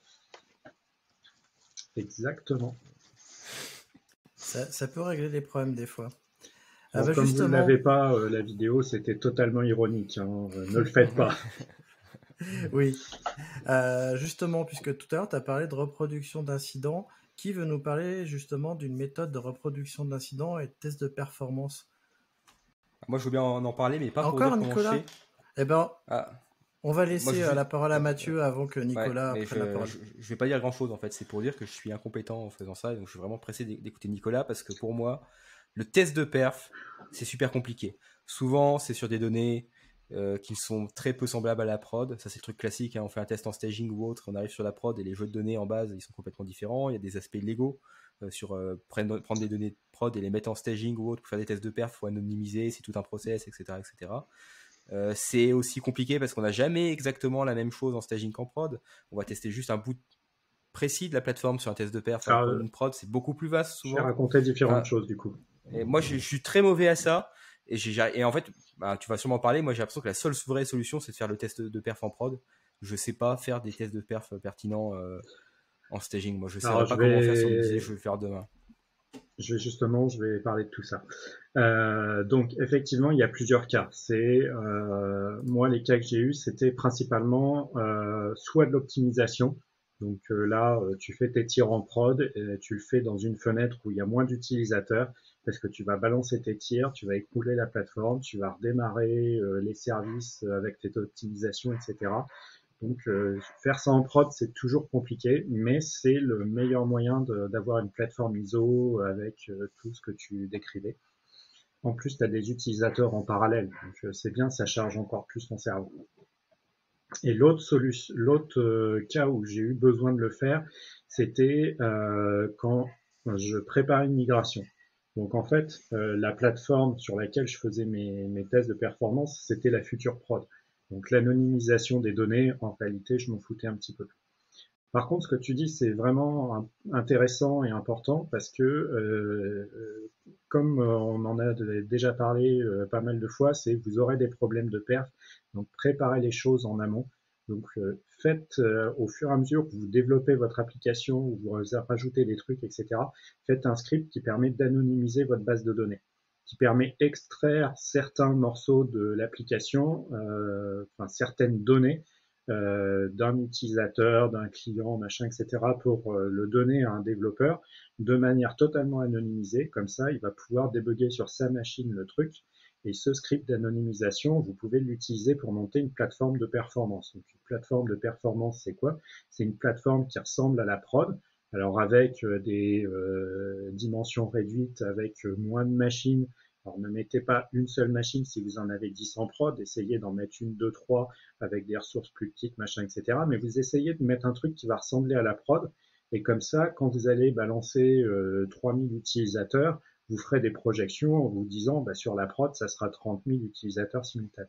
Exactement. Ça peut régler les problèmes des fois. Bon, comme justement... vous ne l'avez pas, la vidéo, c'était totalement ironique. Hein, ne le faites pas. Oui. Justement, puisque tout à l'heure, tu as parlé de reproduction d'incidents, qui veut nous parler justement d'une méthode de reproduction d'incidents et de test de performance? Moi, je veux bien en parler, mais pas encore pour dire Nicolas comment je fais. Eh ben, on va laisser la parole à Mathieu avant que Nicolas prenne la parole. Je vais pas dire grand-chose, en fait. C'est pour dire que je suis incompétent en faisant ça. Donc, je suis vraiment pressé d'écouter Nicolas, parce que pour moi, le test de perf, c'est super compliqué. Souvent, c'est sur des données qui sont très peu semblables à la prod. Ça, c'est le truc classique. Hein. On fait un test en staging ou autre, on arrive sur la prod et les jeux de données en base, ils sont complètement différents. Il y a des aspects légaux sur prendre des données de prod et les mettre en staging ou autre pour faire des tests de perf, il faut anonymiser, c'est tout un process, etc. etc. C'est aussi compliqué parce qu'on n'a jamais exactement la même chose en staging qu'en prod. On va tester juste un bout précis de la plateforme sur un test de perf. Alors qu'en prod, c'est beaucoup plus vaste Je vais souvent. raconter différentes choses du coup. Et moi, je suis très mauvais à ça. Et en fait, tu vas sûrement parler. Moi, j'ai l'impression que la seule vraie solution, c'est de faire le test de perf en prod. Je sais pas faire des tests de perf pertinents en staging. Moi, je sais pas comment faire sur le musée. Je vais le faire demain. Je vais parler de tout ça. Donc, effectivement, il y a plusieurs cas. Moi, les cas que j'ai eus, c'était principalement soit de l'optimisation. Donc là, tu fais tes tirs en prod, et tu le fais dans une fenêtre où il y a moins d'utilisateurs, parce que tu vas balancer tes tirs, tu vas écouler la plateforme, tu vas redémarrer les services avec tes optimisations, etc. Donc faire ça en prod, c'est toujours compliqué, mais c'est le meilleur moyen d'avoir une plateforme ISO avec tout ce que tu décrivais. En plus, tu as des utilisateurs en parallèle, donc c'est bien, ça charge encore plus ton cerveau. Et l'autre cas où j'ai eu besoin de le faire, c'était quand je préparais une migration. Donc en fait, la plateforme sur laquelle je faisais mes tests de performance, c'était la future prod. Donc l'anonymisation des données, en réalité, je m'en foutais un petit peu. Par contre, ce que tu dis, c'est vraiment intéressant et important parce que, comme on en a déjà parlé pas mal de fois, c'est que vous aurez des problèmes de perf. Donc préparez les choses en amont. Donc faites au fur et à mesure que vous développez votre application ou vous rajoutez des trucs, etc., faites un script qui permet d'anonymiser votre base de données, qui permet d'extraire certains morceaux de l'application, enfin certaines données d'un utilisateur, d'un client, machin, etc., pour le donner à un développeur de manière totalement anonymisée. Comme ça, il va pouvoir débugger sur sa machine le truc. Et ce script d'anonymisation, vous pouvez l'utiliser pour monter une plateforme de performance. Donc, une plateforme de performance, c'est quoi? C'est une plateforme qui ressemble à la prod. Alors, avec des dimensions réduites, avec moins de machines. Alors, ne mettez pas une seule machine si vous en avez 10 en prod. Essayez d'en mettre une, deux, trois avec des ressources plus petites, machin, etc. Mais vous essayez de mettre un truc qui va ressembler à la prod. Et comme ça, quand vous allez balancer 3000 utilisateurs, vous ferez des projections en vous disant sur la prod, ça sera 30 000 utilisateurs simultanés.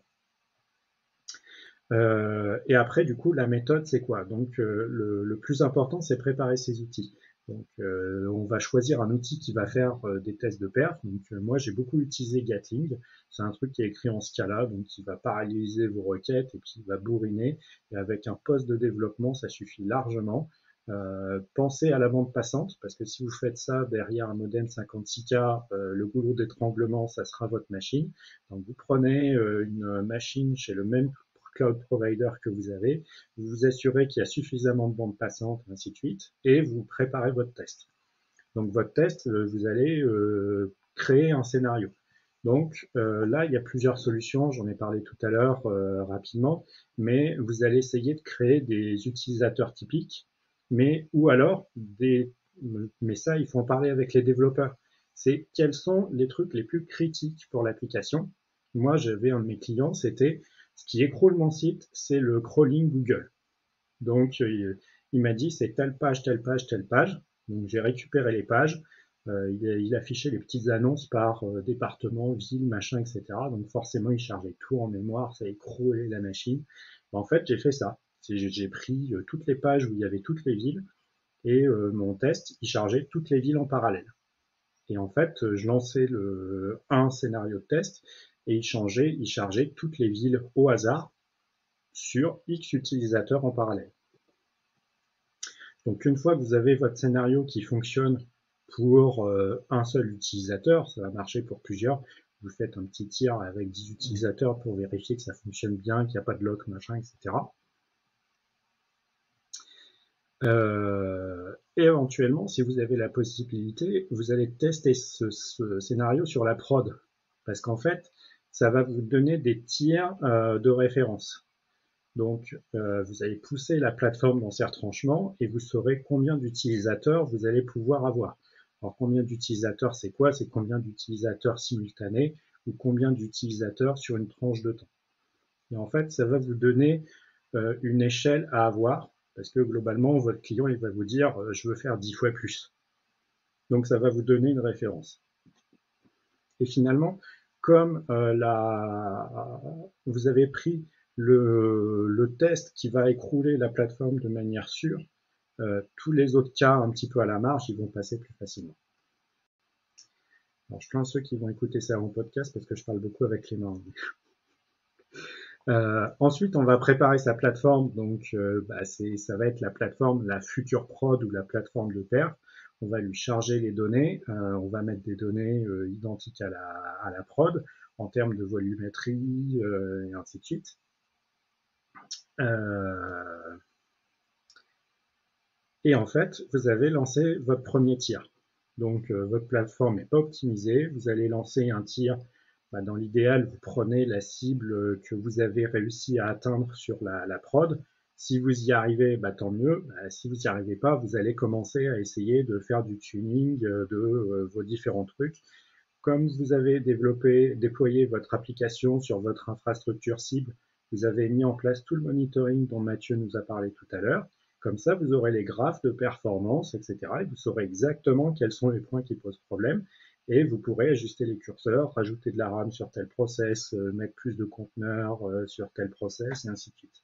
Et après, du coup, la méthode, c'est quoi? Donc, le plus important, c'est préparer ces outils. Donc, on va choisir un outil qui va faire des tests de perf. Donc, moi, j'ai beaucoup utilisé Gatling. C'est un truc qui est écrit en Scala, donc qui va paralléliser vos requêtes et puis il va bourriner. Et avec un poste de développement, ça suffit largement. Pensez à la bande passante, parce que si vous faites ça derrière un modem 56K, le goulot d'étranglement, ça sera votre machine. Donc, vous prenez une machine chez le même cloud provider que vous avez, vous vous assurez qu'il y a suffisamment de bandes passantes, ainsi de suite, et vous préparez votre test. Donc votre test, vous allez créer un scénario. Donc là, il y a plusieurs solutions, j'en ai parlé tout à l'heure rapidement, mais vous allez essayer de créer des utilisateurs typiques, ou alors mais ça, il faut en parler avec les développeurs. C'est quels sont les trucs les plus critiques pour l'application. Moi, j'avais un de mes clients, c'était ce qui écroule mon site, c'est le crawling Google. Donc, il m'a dit, c'est telle page, telle page, telle page. Donc, j'ai récupéré les pages. Il affichait les petites annonces par département, ville, machin, etc. Donc, forcément, il chargeait tout en mémoire, ça écroulait la machine. En fait, j'ai fait ça. J'ai pris toutes les pages où il y avait toutes les villes et mon test, il chargeait toutes les villes en parallèle. Et en fait, je lançais un scénario de test et il chargeait toutes les villes au hasard sur X utilisateurs en parallèle. Donc une fois que vous avez votre scénario qui fonctionne pour un seul utilisateur, ça va marcher pour plusieurs, vous faites un petit tir avec 10 utilisateurs pour vérifier que ça fonctionne bien, qu'il n'y a pas de lock, machin, etc. Éventuellement, si vous avez la possibilité, vous allez tester ce scénario sur la prod. Parce qu'en fait, ça va vous donner des tirs de référence. Donc, vous allez pousser la plateforme dans ses retranchements et vous saurez combien d'utilisateurs vous allez pouvoir avoir. Alors, combien d'utilisateurs, c'est quoi? C'est combien d'utilisateurs simultanés ou combien d'utilisateurs sur une tranche de temps. Et en fait, ça va vous donner une échelle à avoir parce que globalement, votre client, il va vous dire je veux faire 10 fois plus. Donc, ça va vous donner une référence. Et finalement, comme vous avez pris le test qui va écrouler la plateforme de manière sûre, tous les autres cas un petit peu à la marge, ils vont passer plus facilement. Alors, je plains ceux qui vont écouter ça en podcast parce que je parle beaucoup avec les mains. Ensuite, on va préparer sa plateforme. Donc, ça va être la plateforme, la future prod ou la plateforme de perf. On va lui charger les données. On va mettre des données identiques à la prod en termes de volumétrie et ainsi de suite. Et en fait, vous avez lancé votre premier tir. Donc, votre plateforme est optimisée. Vous allez lancer un tir. Dans l'idéal, vous prenez la cible que vous avez réussi à atteindre sur la prod. Si vous y arrivez, tant mieux. Si vous n'y arrivez pas, vous allez commencer à essayer de faire du tuning de vos différents trucs. Comme vous avez déployé votre application sur votre infrastructure cible, vous avez mis en place tout le monitoring dont Mathieu nous a parlé tout à l'heure. Comme ça, vous aurez les graphes de performance, etc. Et vous saurez exactement quels sont les points qui posent problème. Et vous pourrez ajuster les curseurs, rajouter de la RAM sur tel process, mettre plus de conteneurs sur tel process, et ainsi de suite.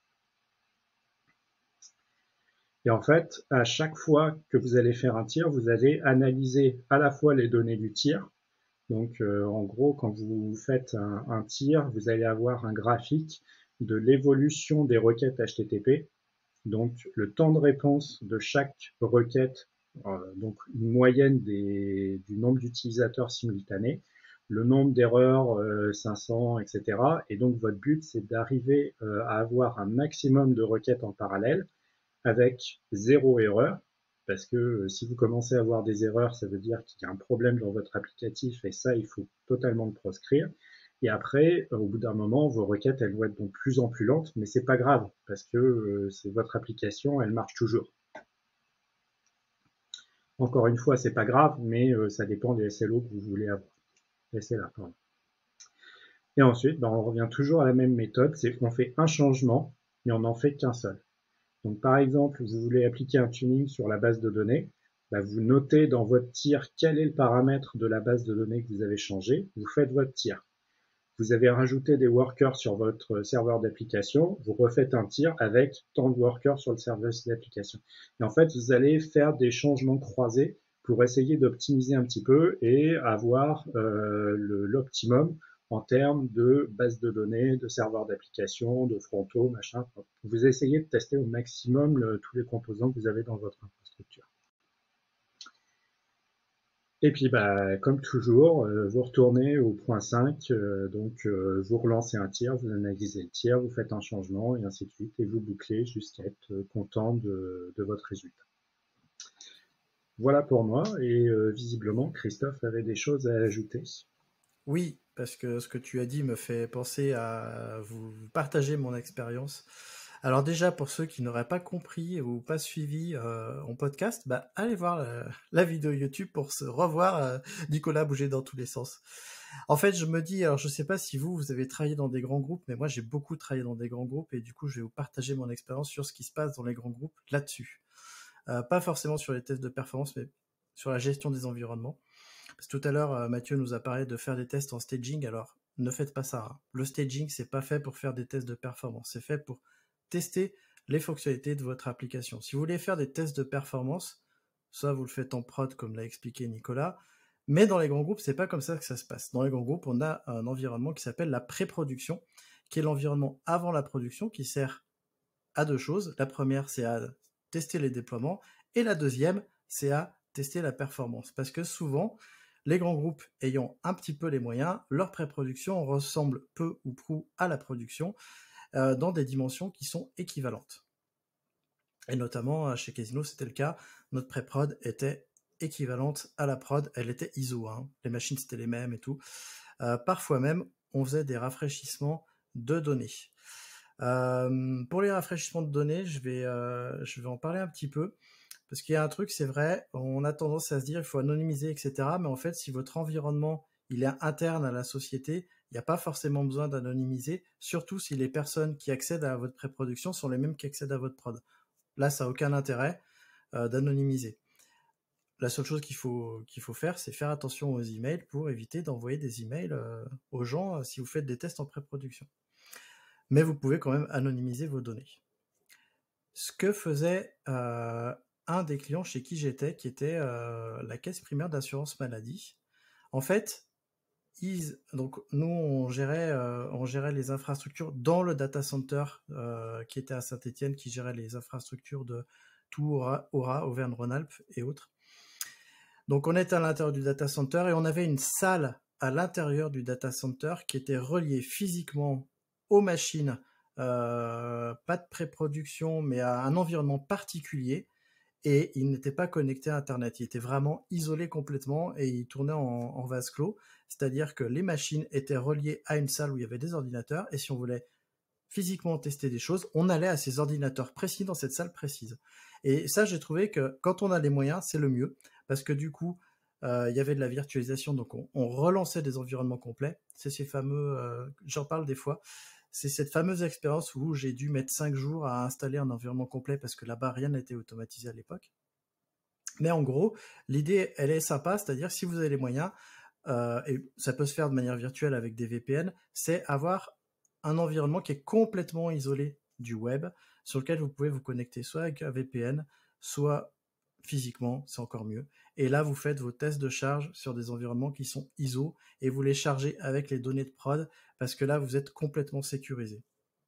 Et en fait, à chaque fois que vous allez faire un tir, vous allez analyser à la fois les données du tir. Donc, en gros, quand vous faites un tir, vous allez avoir un graphique de l'évolution des requêtes HTTP. Donc, le temps de réponse de chaque requête, donc une moyenne du nombre d'utilisateurs simultanés, le nombre d'erreurs, 500, etc. Et donc, votre but, c'est d'arriver à avoir un maximum de requêtes en parallèle avec 0 erreur, parce que si vous commencez à avoir des erreurs, ça veut dire qu'il y a un problème dans votre applicatif, et ça, il faut totalement le proscrire. Et après, au bout d'un moment, vos requêtes, elles vont être de plus en plus lentes, mais c'est pas grave, parce que c'est votre application, elle marche toujours. Encore une fois, c'est pas grave, mais ça dépend des SLO que vous voulez avoir. SLA, pardon. Et ensuite, on revient toujours à la même méthode, c'est qu'on fait un changement, mais on n'en fait qu'un seul. Donc, par exemple, vous voulez appliquer un tuning sur la base de données, vous notez dans votre tir quel est le paramètre de la base de données que vous avez changé, vous faites votre tir. Vous avez rajouté des workers sur votre serveur d'application, vous refaites un tir avec tant de workers sur le serveur d'application. Et en fait, vous allez faire des changements croisés pour essayer d'optimiser un petit peu et avoir l'optimum en termes de base de données, de serveurs d'application, de frontaux, machin. Vous essayez de tester au maximum tous les composants que vous avez dans votre infrastructure. Et puis, comme toujours, vous retournez au point 5, vous relancez un tir, vous analysez le tir, vous faites un changement, et ainsi de suite, et vous bouclez jusqu'à être content de votre résultat. Voilà pour moi, et visiblement, Christophe avait des choses à ajouter. Oui, parce que ce que tu as dit me fait penser à vous partager mon expérience. Alors déjà, pour ceux qui n'auraient pas compris ou pas suivi en podcast, allez voir la vidéo YouTube pour se revoir Nicolas bouger dans tous les sens. En fait, je me dis, alors je sais pas si vous avez travaillé dans des grands groupes, mais moi j'ai beaucoup travaillé dans des grands groupes et du coup je vais vous partager mon expérience sur ce qui se passe dans les grands groupes là-dessus. Pas forcément sur les tests de performance, mais sur la gestion des environnements. Parce que tout à l'heure, Mathieu nous a parlé de faire des tests en staging, alors ne faites pas ça. Hein. Le staging, c'est pas fait pour faire des tests de performance, c'est fait pour tester les fonctionnalités de votre application. Si vous voulez faire des tests de performance, soit vous le faites en prod, comme l'a expliqué Nicolas, mais dans les grands groupes, c'est pas comme ça que ça se passe. Dans les grands groupes, on a un environnement qui s'appelle la pré-production, qui est l'environnement avant la production, qui sert à deux choses. La première, c'est à tester les déploiements, et la deuxième, c'est à tester la performance. Parce que souvent, les grands groupes ayant un petit peu les moyens, leur pré-production ressemble peu ou prou à la production dans des dimensions qui sont équivalentes. Et notamment chez Casino, c'était le cas. Notre pré-prod était équivalente à la prod. Elle était ISO. Hein. Les machines, c'était les mêmes et tout. Parfois même, on faisait des rafraîchissements de données. Pour les rafraîchissements de données, je vais en parler un petit peu. Parce qu'il y a un truc, c'est vrai, on a tendance à se dire il faut anonymiser, etc. Mais en fait, si votre environnement il est interne à la société, il n'y a pas forcément besoin d'anonymiser, surtout si les personnes qui accèdent à votre pré-production sont les mêmes qui accèdent à votre prod. Là, ça n'a aucun intérêt d'anonymiser. la seule chose qu'il faut faire, c'est faire attention aux emails pour éviter d'envoyer des emails aux gens si vous faites des tests en pré-production. Mais vous pouvez quand même anonymiser vos données. Ce que faisait un des clients chez qui j'étais, qui était la caisse primaire d'assurance maladie. En fait, donc nous on gérait les infrastructures dans le data center qui était à Saint-Étienne, qui gérait les infrastructures de tout Aura, Auvergne-Rhône-Alpes et autres. Donc on était à l'intérieur du data center et on avait une salle à l'intérieur du data center qui était reliée physiquement aux machines, pas de pré-production, mais à un environnement particulier, et il n'était pas connecté à Internet. Il était vraiment isolé complètement et il tournait en vase clos, c'est-à-dire que les machines étaient reliées à une salle où il y avait des ordinateurs, et si on voulait physiquement tester des choses, on allait à ces ordinateurs précis dans cette salle précise. Et ça, j'ai trouvé que quand on a les moyens, c'est le mieux, parce que du coup, il y avait de la virtualisation, donc on relançait des environnements complets. C'est ces fameux, j'en parle des fois, c'est cette fameuse expérience où j'ai dû mettre 5 jours à installer un environnement complet parce que là-bas, rien n'était automatisé à l'époque. Mais en gros, l'idée, elle est sympa, c'est-à-dire si vous avez les moyens, et ça peut se faire de manière virtuelle avec des VPN, c'est avoir un environnement qui est complètement isolé du web, sur lequel vous pouvez vous connecter soit avec un VPN, soit physiquement, c'est encore mieux. Et là, vous faites vos tests de charge sur des environnements qui sont ISO et vous les chargez avec les données de prod parce que là, vous êtes complètement sécurisé.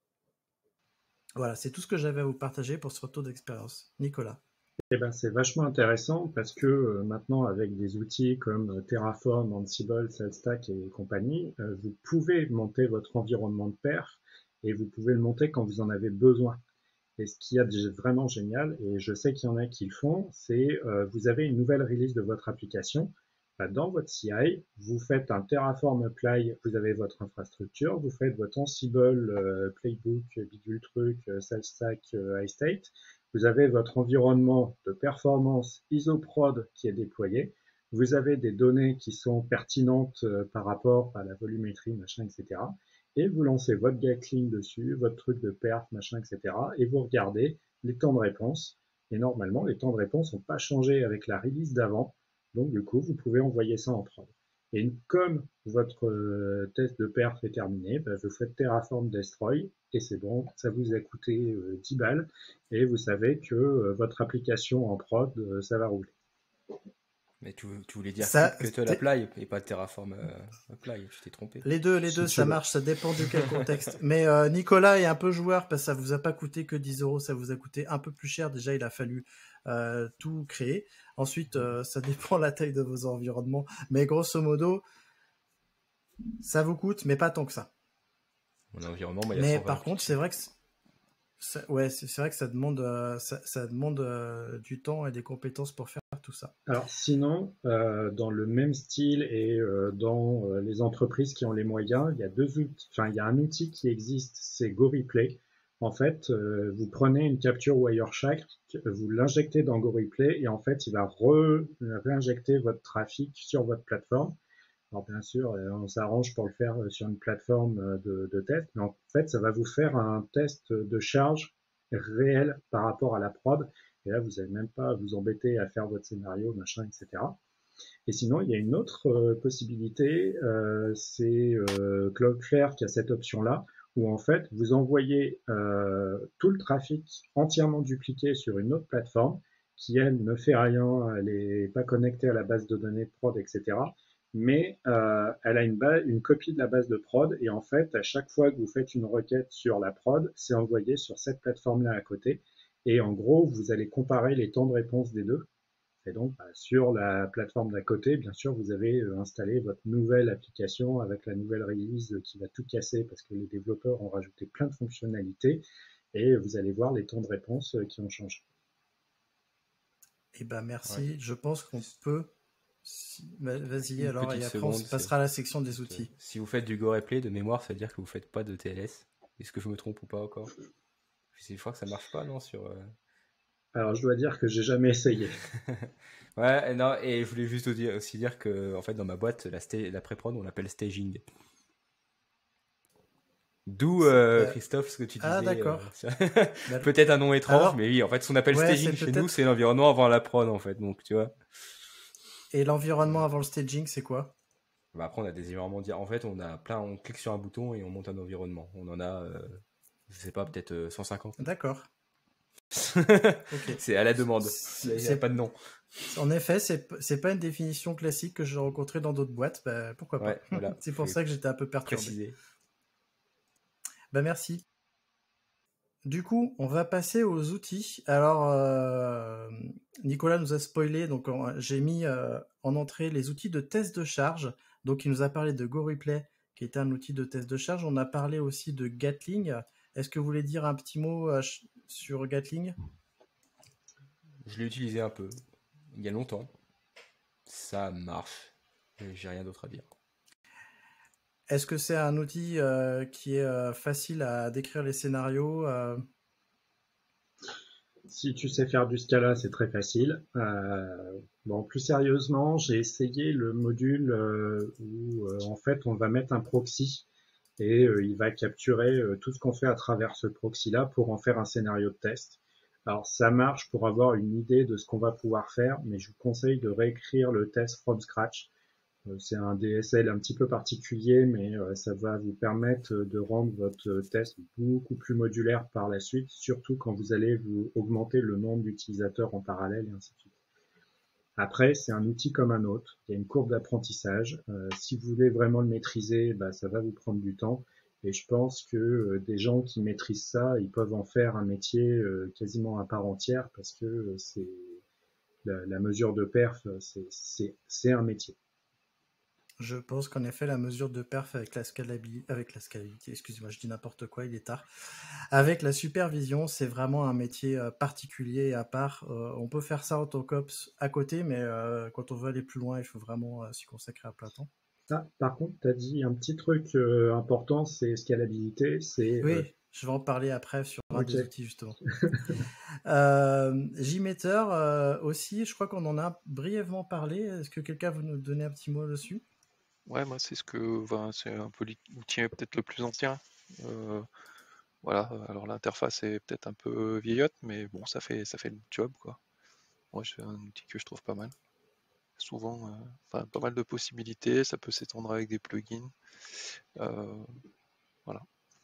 Voilà, c'est tout ce que j'avais à vous partager pour ce retour d'expérience. Nicolas. Eh ben, c'est vachement intéressant parce que maintenant, avec des outils comme Terraform, Ansible, SalesStack et compagnie, vous pouvez monter votre environnement de perf et vous pouvez le monter quand vous en avez besoin. Et ce qu'il y a de vraiment génial, et je sais qu'il y en a qui le font, c'est vous avez une nouvelle release de votre application. Dans votre CI, vous faites un Terraform apply, vous avez votre infrastructure, vous faites votre Ansible, Playbook, Bidule Truc, SalesStack, iState. Vous avez votre environnement de performance ISO-prod qui est déployé. Vous avez des données qui sont pertinentes par rapport à la volumétrie, machin, etc. Et vous lancez votre Gatling dessus, votre truc de perf, machin, etc. Et vous regardez les temps de réponse. Et normalement, les temps de réponse n'ont pas changé avec la release d'avant. Donc, du coup, vous pouvez envoyer ça en prod. Et comme votre test de perf est terminé, vous faites Terraform Destroy et c'est bon, ça vous a coûté 10 balles et vous savez que votre application en prod, ça va rouler. Mais tu voulais dire que apply et pas Terraform apply, tu t'es trompé. Les deux, ça marche, ça dépend de quel contexte. Mais Nicolas est un peu joueur parce que ça vous a pas coûté que 10 €, ça vous a coûté un peu plus cher. Déjà, il a fallu tout créer. Ensuite, ça dépend de la taille de vos environnements. Mais grosso modo, ça vous coûte, mais pas tant que ça. Mon environnement, mais par contre, c'est vrai que c'est vrai que ça demande du temps et des compétences pour faire tout ça. Alors sinon, dans le même style et dans les entreprises qui ont les moyens, il y a il y a un outil qui existe, c'est GoReplay. En fait, vous prenez une capture Wireshark, vous l'injectez dans GoReplay et en fait, il va réinjecter votre trafic sur votre plateforme. Alors bien sûr, on s'arrange pour le faire sur une plateforme de test, mais en fait, ça va vous faire un test de charge réel par rapport à la prod. Et là, vous n'allez même pas vous embêter à faire votre scénario, machin, etc. Et sinon, il y a une autre possibilité, c'est Cloudflare qui a cette option-là, où en fait, vous envoyez tout le trafic entièrement dupliqué sur une autre plateforme, qui elle ne fait rien, elle n'est pas connectée à la base de données de prod, etc. Mais elle a une copie de la base de prod, et en fait, à chaque fois que vous faites une requête sur la prod, c'est envoyé sur cette plateforme-là à côté. Et en gros, vous allez comparer les temps de réponse des deux. Et donc, sur la plateforme d'à côté, bien sûr, vous avez installé votre nouvelle application avec la nouvelle release qui va tout casser parce que les développeurs ont rajouté plein de fonctionnalités et vous allez voir les temps de réponse qui ont changé. Eh ben, merci. Ouais. Je pense qu'on peut... Vas-y, alors, et après, on seconde, passera à la section des outils. Si vous faites du GoReplay de mémoire, ça veut dire que vous ne faites pas de TLS. Est-ce que je me trompe ou pas encore? Je crois que ça marche pas, non, sur... Alors, je dois dire que j'ai jamais essayé. Ouais, non, et je voulais juste aussi dire que, en fait, dans ma boîte, la pré-prod, on l'appelle staging. D'où, Christophe, ce que tu disais. Ah, d'accord. Peut-être un nom étrange, alors, mais oui, en fait, ce qu'on appelle staging chez nous, c'est l'environnement avant la prod, en fait, donc, tu vois. Et l'environnement avant le staging, c'est quoi? Bah, après, on a des environnements. En fait, on clique sur un bouton et on monte un environnement. On en a, je sais pas, peut-être 150. D'accord. Ok. C'est à la demande. Il n'y a C'est pas de nom. En effet, c'est pas une définition classique que j'ai rencontrée dans d'autres boîtes. Bah, pourquoi pas. Ouais, voilà. C'est pour ça que j'étais un peu perturbé. Préciser. Bah, merci. Du coup, on va passer aux outils. Alors, Nicolas nous a spoilé, donc j'ai mis en entrée les outils de test de charge. Donc, il nous a parlé de GoReplay, qui était un outil de test de charge. On a parlé aussi de Gatling. Est-ce que vous voulez dire un petit mot sur Gatling? Je l'ai utilisé un peu, il y a longtemps. Ça marche. J'ai rien d'autre à dire. Est-ce que c'est un outil qui est facile à décrire les scénarios Si tu sais faire du Scala, c'est très facile. Bon, plus sérieusement, j'ai essayé le module où en fait on va mettre un proxy et il va capturer tout ce qu'on fait à travers ce proxy-là pour en faire un scénario de test. Alors ça marche pour avoir une idée de ce qu'on va pouvoir faire, mais je vous conseille de réécrire le test from scratch. C'est un DSL un petit peu particulier, mais ça va vous permettre de rendre votre test beaucoup plus modulaire par la suite, surtout quand vous allez vous augmenter le nombre d'utilisateurs en parallèle et ainsi de suite. Après, c'est un outil comme un autre. Il y a une courbe d'apprentissage. Si vous voulez vraiment le maîtriser, bah, ça va vous prendre du temps. Et je pense que des gens qui maîtrisent ça, ils peuvent en faire un métier quasiment à part entière parce que c'est la mesure de perf, c'est un métier. Je pense qu'en effet, la mesure de perf avec la scalabilité, excusez-moi, je dis n'importe quoi, il est tard. Avec la supervision, c'est vraiment un métier particulier et à part. On peut faire ça en tant qu'ops à côté, mais quand on veut aller plus loin, il faut vraiment s'y consacrer à plein temps. Ah, par contre, tu as dit un petit truc important, c'est scalabilité. Oui, je vais en parler après sur un des outils, justement. JMeter aussi, je crois qu'on en a brièvement parlé. Est-ce que quelqu'un veut nous donner un petit mot dessus? Ouais, moi c'est c'est un peu l'outil peut-être le plus ancien. Voilà, alors l'interface est peut-être un peu vieillotte, mais bon, ça fait le job, quoi. Moi, c'est un outil que je trouve pas mal. Souvent, pas mal de possibilités, ça peut s'étendre avec des plugins. Voilà.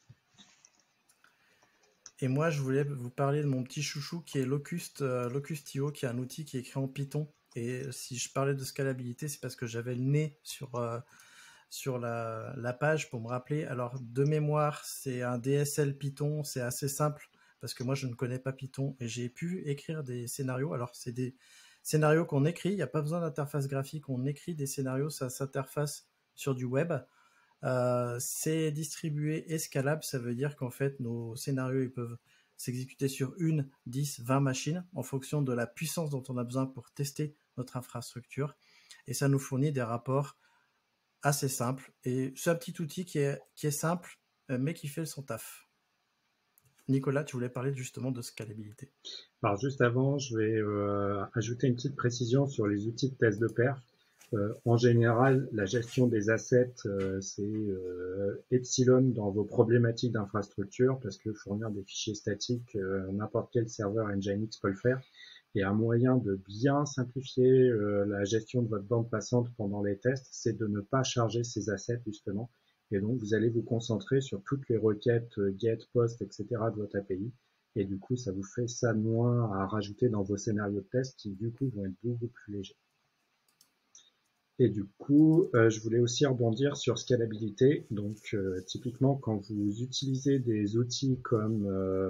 Et moi, je voulais vous parler de mon petit chouchou qui est Locust.io, qui est un outil qui est écrit en Python. Et si je parlais de scalabilité, c'est parce que j'avais le nez sur la page pour me rappeler. Alors, de mémoire, c'est un DSL Python, c'est assez simple parce que moi, je ne connais pas Python et j'ai pu écrire des scénarios. Alors, c'est des scénarios qu'on écrit, il n'y a pas besoin d'interface graphique, on écrit des scénarios, ça s'interface sur du web. C'est distribué et scalable, ça veut dire qu'en fait, nos scénarios ils peuvent s'exécuter sur 1, 10, 20 machines en fonction de la puissance dont on a besoin pour tester notre infrastructure. Et ça nous fournit des rapports assez simples. Et c'est un petit outil qui est simple, mais qui fait son taf. Nicolas, tu voulais parler justement de scalabilité. Alors juste avant, je vais ajouter une petite précision sur les outils de test de perf. En général, la gestion des assets, c'est epsilon dans vos problématiques d'infrastructure, parce que fournir des fichiers statiques, n'importe quel serveur Nginx peut le faire. Et un moyen de bien simplifier la gestion de votre bande passante pendant les tests, c'est de ne pas charger ces assets justement. Et donc, vous allez vous concentrer sur toutes les requêtes get, post, etc. de votre API. Et du coup, ça vous fait ça moins à rajouter dans vos scénarios de test qui, du coup, vont être beaucoup plus légers. Et du coup, je voulais aussi rebondir sur scalabilité. Donc, typiquement, quand vous utilisez des outils comme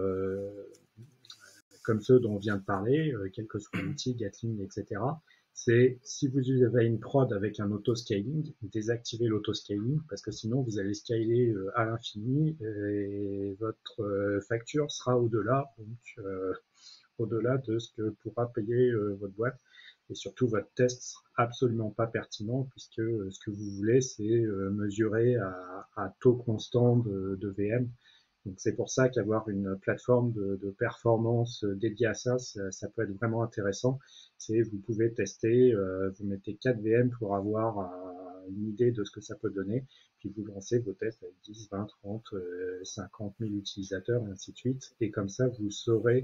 ceux dont on vient de parler, quel que soit l'outil, Gatling, etc., c'est si vous avez une prod avec un auto-scaling, désactivez l'auto-scaling parce que sinon vous allez scaler à l'infini et votre facture sera au-delà, donc au-delà de ce que pourra payer votre boîte. Et surtout, votre test sera absolument pas pertinent puisque ce que vous voulez, c'est mesurer à taux constant de VM. Donc c'est pour ça qu'avoir une plateforme de performance dédiée à ça, ça peut être vraiment intéressant. C'est vous pouvez tester, vous mettez 4 VM pour avoir une idée de ce que ça peut donner, puis vous lancez vos tests avec 10, 20, 30, 50 000 utilisateurs et ainsi de suite. Et comme ça, vous saurez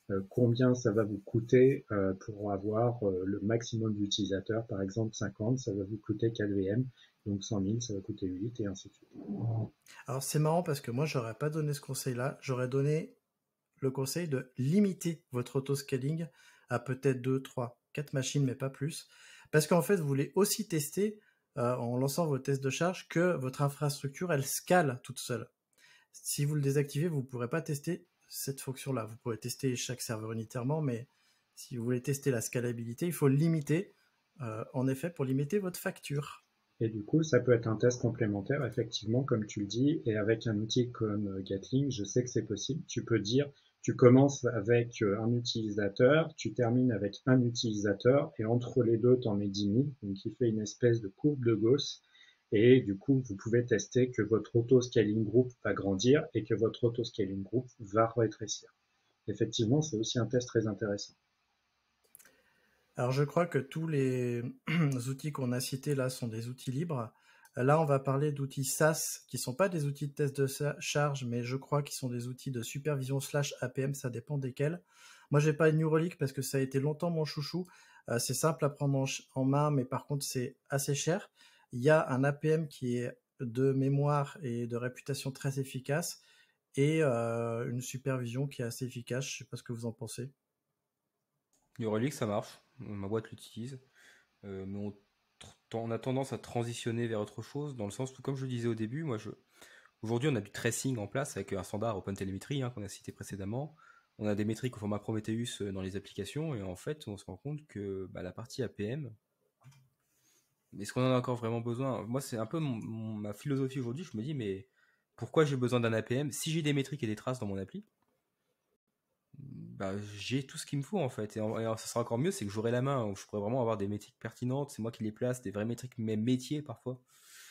combien ça va vous coûter pour avoir le maximum d'utilisateurs. Par exemple, 50, ça va vous coûter 4 VM. Donc 100 000, ça va coûter 8 et ainsi de suite. Alors c'est marrant parce que moi, j'aurais pas donné ce conseil-là. J'aurais donné le conseil de limiter votre autoscaling à peut-être 2, 3, 4 machines, mais pas plus. Parce qu'en fait, vous voulez aussi tester, en lançant vos tests de charge, que votre infrastructure, elle scale toute seule. Si vous le désactivez, vous ne pourrez pas tester cette fonction-là. Vous pourrez tester chaque serveur unitairement, mais si vous voulez tester la scalabilité, il faut le limiter, en effet, pour limiter votre facture. Et du coup, ça peut être un test complémentaire, effectivement, comme tu le dis, et avec un outil comme Gatling, je sais que c'est possible. Tu peux dire, tu commences avec un utilisateur, tu termines avec un utilisateur, et entre les deux, tu en mets 10 000, donc il fait une espèce de courbe de Gauss, et du coup, vous pouvez tester que votre auto-scaling group va grandir et que votre auto-scaling group va rétrécir. Effectivement, c'est aussi un test très intéressant. Alors je crois que tous les outils qu'on a cités là sont des outils libres. Là, on va parler d'outils SaaS qui ne sont pas des outils de test de charge, mais je crois qu'ils sont des outils de supervision / APM, ça dépend desquels. Moi, j'ai pas de New Relic parce que ça a été longtemps mon chouchou. C'est simple à prendre en main, mais par contre, c'est assez cher. Il y a un APM qui est de mémoire et de réputation très efficace et une supervision qui est assez efficace. Je ne sais pas ce que vous en pensez. New Relic, ça marche. Ma boîte l'utilise. Mais on a tendance à transitionner vers autre chose, dans le sens où, comme je le disais au début, aujourd'hui, on a du tracing en place avec un standard OpenTelemetry qu'on a cité précédemment. On a des métriques au format Prometheus dans les applications, et en fait, on se rend compte que la partie APM, est-ce qu'on en a encore vraiment besoin? Moi, c'est un peu ma philosophie aujourd'hui. Je me dis, mais pourquoi j'ai besoin d'un APM si j'ai des métriques et des traces dans mon appli? J'ai tout ce qu'il me faut en fait, et ça sera encore mieux, c'est que j'aurai la main, où je pourrais vraiment avoir des métriques pertinentes, c'est moi qui les place, des vraies métriques, même métiers parfois,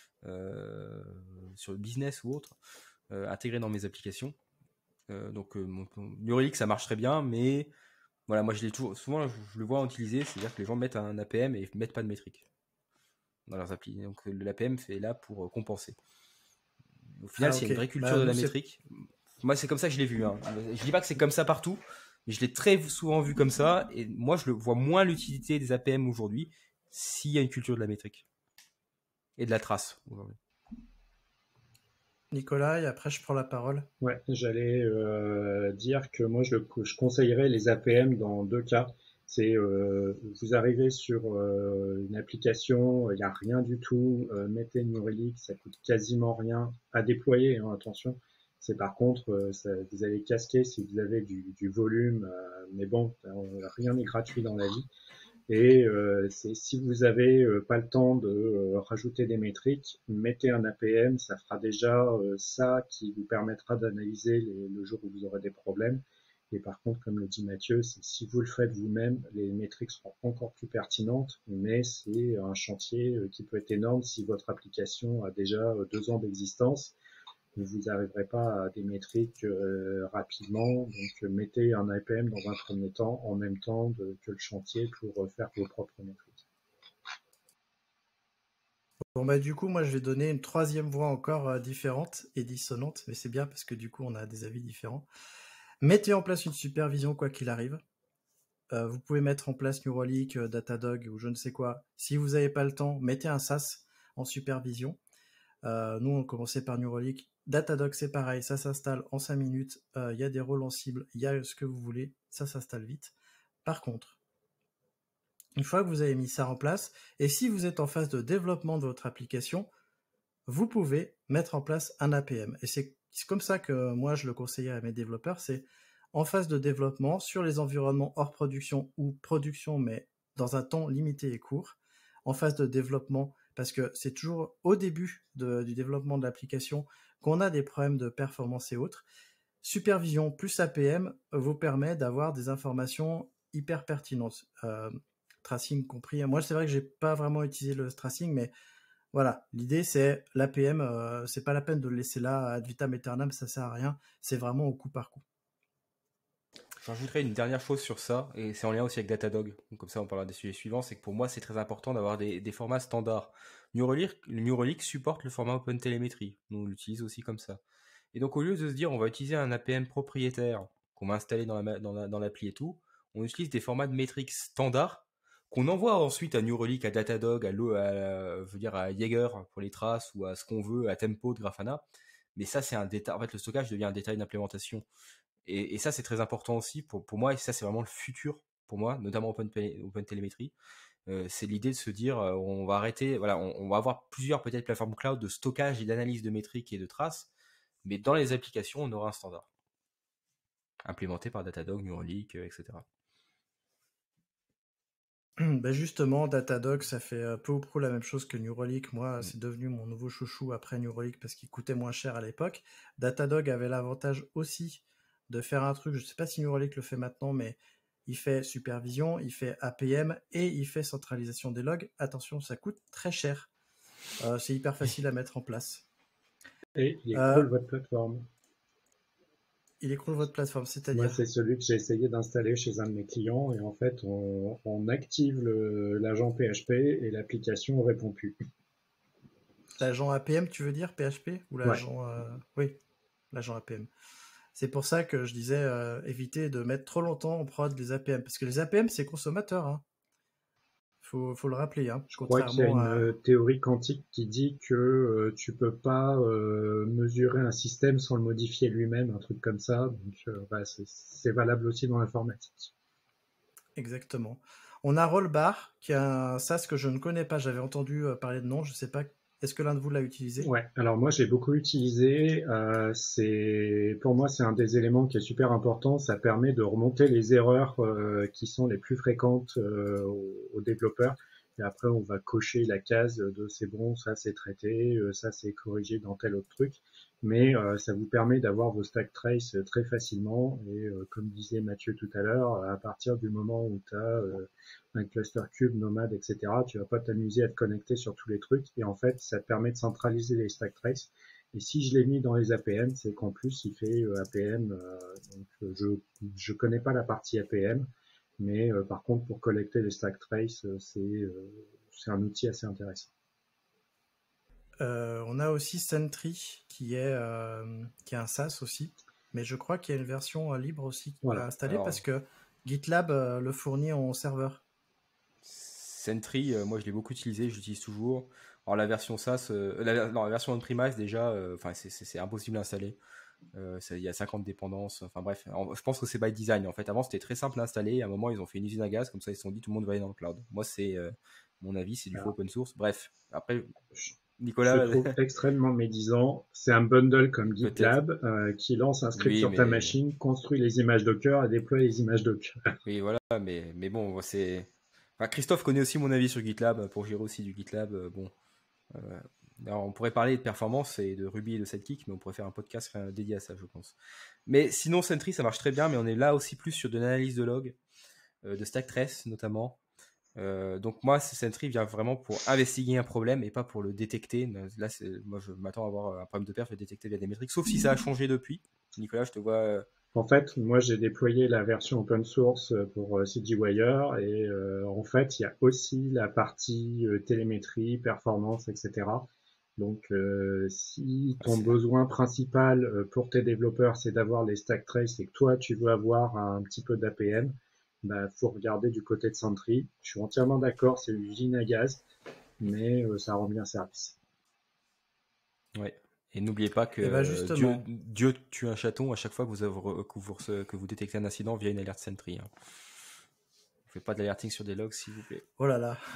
sur le business ou autre, intégrées dans mes applications. Donc New Relic, ça marche très bien, mais voilà, moi souvent je le vois utiliser, c'est-à-dire que les gens mettent un APM et mettent pas de métriques dans leurs applis, donc l'APM est là pour compenser. Au final, s'il y a une vraie culture de la métrique, moi c'est comme ça que je l'ai vu, hein. Je dis pas que c'est comme ça partout, mais je l'ai très souvent vu comme ça, et moi je vois moins l'utilité des APM aujourd'hui s'il y a une culture de la métrique et de la trace aujourd'hui. Nicolas, et après je prends la parole. Ouais, j'allais dire que moi je conseillerais les APM dans 2 cas. C'est vous arrivez sur une application, il n'y a rien du tout, mettez New Relic, ça coûte quasiment rien à déployer, hein, attention. C'est par contre, vous allez casquer si vous avez du volume, mais bon, rien n'est gratuit dans la vie. Et si vous avez pas le temps de rajouter des métriques, mettez un APM, ça fera déjà ça qui vous permettra d'analyser le jour où vous aurez des problèmes. Et par contre, comme le dit Mathieu, si vous le faites vous-même, les métriques seront encore plus pertinentes, mais c'est un chantier qui peut être énorme si votre application a déjà 2 ans d'existence. Vous n'arriverez pas à des métriques rapidement, donc mettez un APM dans un premier temps en même temps que le chantier pour faire vos propres métriques. Bon du coup, moi je vais donner une 3e voie encore différente et dissonante, mais c'est bien parce que du coup on a des avis différents. Mettez en place une supervision quoi qu'il arrive. Vous pouvez mettre en place New Relic, Datadog ou je ne sais quoi. Si vous n'avez pas le temps, mettez un SaaS en supervision. Nous on commençait par New Relic. Datadog c'est pareil, ça s'installe en 5 minutes, y a des rôles en cible, il y a ce que vous voulez, ça s'installe vite. Par contre, une fois que vous avez mis ça en place, et si vous êtes en phase de développement de votre application, vous pouvez mettre en place un APM. Et c'est comme ça que moi je le conseillais à mes développeurs, c'est en phase de développement sur les environnements hors production ou production, mais dans un temps limité et court, en phase de développement, parce que c'est toujours au début du développement de l'application qu'on a des problèmes de performance et autres. Supervision plus APM vous permet d'avoir des informations hyper pertinentes. Tracing compris. Moi, c'est vrai que j'ai pas vraiment utilisé le tracing, mais voilà, l'idée c'est l'APM, c'est pas la peine de le laisser là ad vitam aeternam, ça sert à rien, c'est vraiment au coup par coup. J'ajouterais une dernière chose sur ça, et c'est en lien aussi avec Datadog, donc comme ça on parlera des sujets suivants, c'est que pour moi c'est très important d'avoir des formats standards. New Relic supporte le format OpenTelemetry, nous on l'utilise aussi comme ça. Et donc au lieu de se dire on va utiliser un APM propriétaire qu'on va installer dans l'appli et tout, on utilise des formats de métriques standards qu'on envoie ensuite à New Relic, à Datadog, à Jaeger pour les traces ou à ce qu'on veut, à Tempo de Grafana. Mais ça, c'est un détail. En fait, le stockage devient un détail d'implémentation. Et ça, c'est très important aussi pour moi. Et ça, c'est vraiment le futur pour moi, notamment OpenTelemetry. C'est l'idée de se dire, on va arrêter, voilà, on va avoir plusieurs peut-être plateformes cloud de stockage et d'analyse de métriques et de traces. Mais dans les applications, on aura un standard implémenté par Datadog, New Relic, etc. Ben justement, Datadog, ça fait peu ou prou la même chose que New Relic. Moi, c'est devenu mon nouveau chouchou après New Relic parce qu'il coûtait moins cher à l'époque. Datadog avait l'avantage aussi de faire un truc, je ne sais pas si New Relic le fait maintenant, mais il fait supervision, il fait APM et il fait centralisation des logs. Attention, ça coûte très cher. C'est hyper facile à mettre en place. Et il écroule votre plateforme. Il écroule votre plateforme, c'est-à-dire? Moi, c'est celui que j'ai essayé d'installer chez un de mes clients et en fait, on active l'agent PHP et l'application ne répond plus. L'agent APM, tu veux dire PHP ou l'agent Oui, l'agent APM. C'est pour ça que je disais éviter de mettre trop longtemps en prod des APM parce que les APM c'est consommateur. Hein. Faut le rappeler. Hein, je crois qu'il y a une théorie quantique qui dit que tu peux pas mesurer un système sans le modifier lui-même, un truc comme ça. Donc c'est valable aussi dans l'informatique. Exactement. On a Rollbar qui est un SaaS que je ne connais pas. J'avais entendu parler de nom. Je sais pas. Est-ce que l'un de vous l'a utilisé? Ouais, alors moi j'ai beaucoup utilisé. Pour moi c'est un des éléments qui est super important. Ça permet de remonter les erreurs qui sont les plus fréquentes aux développeurs. Et après on va cocher la case de c'est bon, ça c'est traité, ça c'est corrigé dans tel autre truc. Mais ça vous permet d'avoir vos stack traces très facilement. Et comme disait Mathieu tout à l'heure, à partir du moment où tu as un cluster cube, nomade, etc., tu vas pas t'amuser à te connecter sur tous les trucs. Et en fait, ça te permet de centraliser les stack traces. Et si je l'ai mis dans les APM, c'est qu'en plus, il fait APM. Donc, je connais pas la partie APM. Mais par contre, pour collecter les stack traces, c'est un outil assez intéressant. On a aussi Sentry qui est un SaaS aussi, mais je crois qu'il y a une version libre aussi qu'on peut installer parce que GitLab le fournit en serveur. Sentry, moi je l'ai beaucoup utilisé, je l'utilise toujours. Alors la version SaaS, la version on-premise déjà, c'est impossible à installer. Il y a 50 dépendances, enfin bref, je pense que c'est by design. En fait, avant c'était très simple à installer. À un moment, ils ont fait une usine à gaz, comme ça ils se sont dit tout le monde va aller dans le cloud. Moi, c'est mon avis, c'est du faux open source. Bref, après, Nicolas. Je trouve extrêmement médisant. C'est un bundle comme GitLab qui lance un script sur ta machine, construit les images Docker et déploie les images Docker. Oui, voilà, mais bon, c'est. Enfin, Christophe connaît aussi mon avis sur GitLab pour gérer aussi du GitLab. Alors, on pourrait parler de performance et de Ruby et de Sidekick, mais on pourrait faire un podcast dédié à ça, je pense. Mais sinon, Sentry, ça marche très bien, mais on est là aussi plus sur de l'analyse de log, de stack trace notamment. Donc moi, Sentry vient vraiment pour investiguer un problème et pas pour le détecter. Là, moi, je m'attends à avoir un problème de perf et le détecter via des métriques, sauf si ça a changé depuis. Nicolas, je te vois... En fait, moi, j'ai déployé la version open source pour CGWire et en fait, il y a aussi la partie télémétrie, performance, etc. Donc, si ton besoin principal pour tes développeurs, c'est d'avoir les stack traces et que toi, tu veux avoir un petit peu d'APM, bah, faut regarder du côté de Sentry. Je suis entièrement d'accord, c'est une usine à gaz, mais ça rend bien service. Ouais. Et n'oubliez pas que Dieu tue un chaton à chaque fois que vous détectez un incident via une alerte Sentry. Hein. Ne faites pas de l'alerting sur des logs, s'il vous plaît. Oh là là.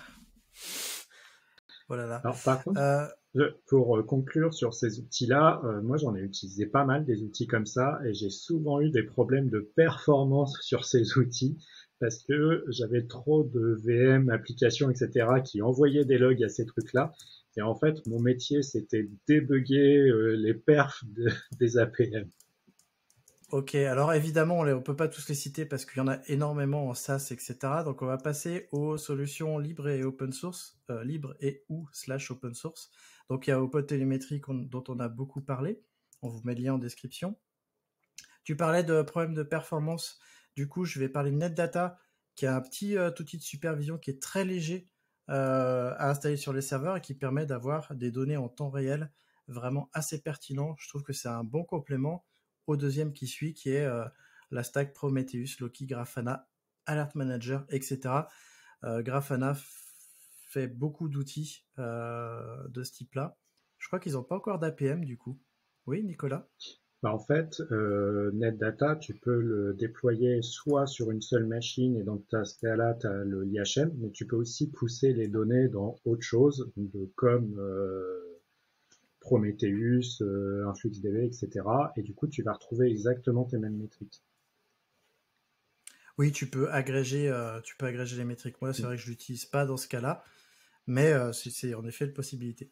Oh là là. Alors, par contre, pour conclure sur ces outils-là, moi j'en ai utilisé pas mal des outils comme ça et j'ai souvent eu des problèmes de performance sur ces outils parce que j'avais trop de VM, applications, etc. qui envoyaient des logs à ces trucs-là. Et en fait, mon métier, c'était débugger les perfs des APM. Ok, alors évidemment, on peut pas tous les citer parce qu'il y en a énormément en SaaS, etc. Donc on va passer aux solutions libres et open source, libre et ou /open source. Donc il y a OpenTelemetry dont on a beaucoup parlé. On vous met le lien en description. Tu parlais de problèmes de performance. Du coup, je vais parler de NetData, qui est un petit outil de supervision qui est très léger à installer sur les serveurs et qui permet d'avoir des données en temps réel vraiment assez pertinent. Je trouve que c'est un bon complément au deuxième qui suit, qui est la stack Prometheus, Loki, Grafana, Alert Manager, etc. Grafana fait beaucoup d'outils de ce type-là. Je crois qu'ils n'ont pas encore d'APM du coup. Oui, Nicolas? En fait, NetData, tu peux le déployer soit sur une seule machine, et dans ce cas-là, tu as l'IHM, mais tu peux aussi pousser les données dans autre chose, comme Prometheus, InfluxDB, etc. Et du coup, tu vas retrouver exactement tes mêmes métriques. Oui, tu peux agréger les métriques. Moi, c'est vrai que je l'utilise pas dans ce cas-là, mais c'est en effet une possibilité.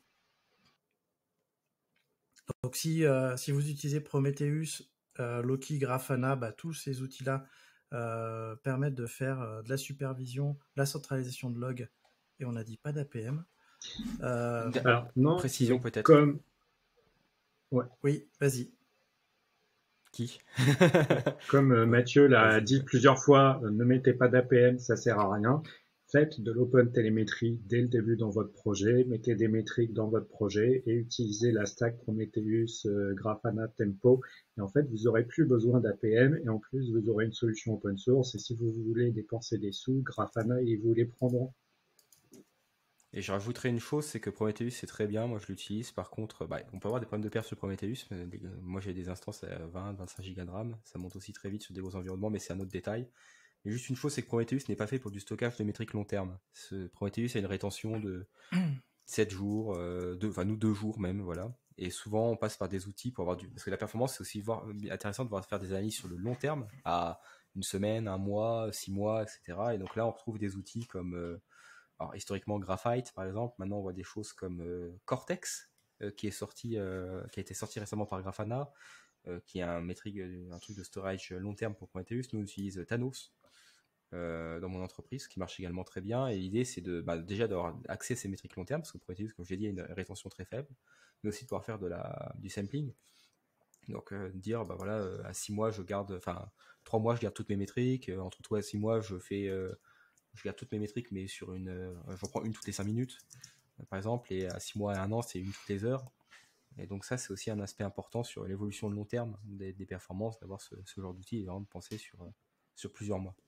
Donc, si vous utilisez Prometheus, Loki, Grafana, tous ces outils-là permettent de faire de la supervision, la centralisation de logs, et on n'a dit pas d'APM. Alors, non, précision peut-être. Comme... Ouais. Oui, vas-y. Qui Comme Mathieu l'a dit plusieurs fois, ne mettez pas d'APM, ça sert à rien. Faites de l'open télémétrie dès le début dans votre projet, mettez des métriques dans votre projet et utilisez la stack Prometheus, Grafana, Tempo. Et en fait, vous aurez plus besoin d'APM et en plus, vous aurez une solution open source. Et si vous voulez dépenser des sous, Grafana, ils vous les prendront. Et je rajouterai une chose, c'est que Prometheus c'est très bien, moi je l'utilise. Par contre, on peut avoir des problèmes de perf sur Prometheus. Moi j'ai des instances à 20-25 Go de RAM, ça monte aussi très vite sur des gros environnements, mais c'est un autre détail. Mais juste une chose, c'est que Prometheus n'est pas fait pour du stockage de métriques long terme. Prometheus a une rétention de 7 jours, 2 jours même, voilà. Et souvent on passe par des outils pour avoir parce que la performance c'est aussi intéressant de faire des analyses sur le long terme, à une semaine, un mois, 6 mois, etc. Et donc là on retrouve des outils comme... alors historiquement Graphite par exemple, maintenant on voit des choses comme Cortex qui a été sorti récemment par Grafana, qui est un truc de storage long terme pour Prometheus. Nous on utilise Thanos dans mon entreprise, qui marche également très bien, et l'idée c'est déjà d'avoir accès à ces métriques long terme, parce que Prometheus, comme je l'ai dit, a une rétention très faible, mais aussi de pouvoir faire du sampling. Donc dire à 6 mois je garde, 3 mois je garde toutes mes métriques, entre 3 et 6 mois je garde toutes mes métriques, mais j'en prends une toutes les 5 minutes, par exemple, et à 6 mois et 1 an, c'est une toutes les heures. Et donc ça, c'est aussi un aspect important sur l'évolution de long terme des performances, d'avoir ce genre d'outil et vraiment de penser sur plusieurs mois.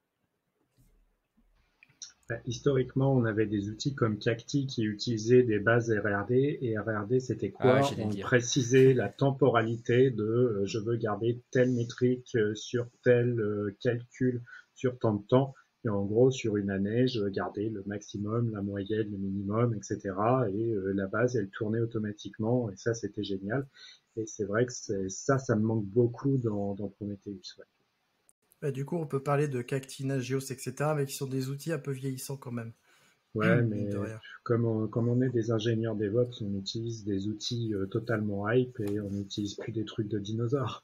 Historiquement, on avait des outils comme Cacti qui utilisaient des bases RRD, et RRD, c'était quoi? On précisait la temporalité de je veux garder telle métrique sur tel calcul sur tant de temps. Et en gros, sur une année, je gardais le maximum, la moyenne, le minimum, etc. Et la base, elle tournait automatiquement. Et ça, c'était génial. Et c'est vrai que ça me manque beaucoup dans Prometheus. Ouais. Du coup, on peut parler de Cacti, Nagios, etc., mais qui sont des outils un peu vieillissants quand même. Ouais, mais comme on est des ingénieurs DevOps, on utilise des outils totalement hype et on n'utilise plus des trucs de dinosaures.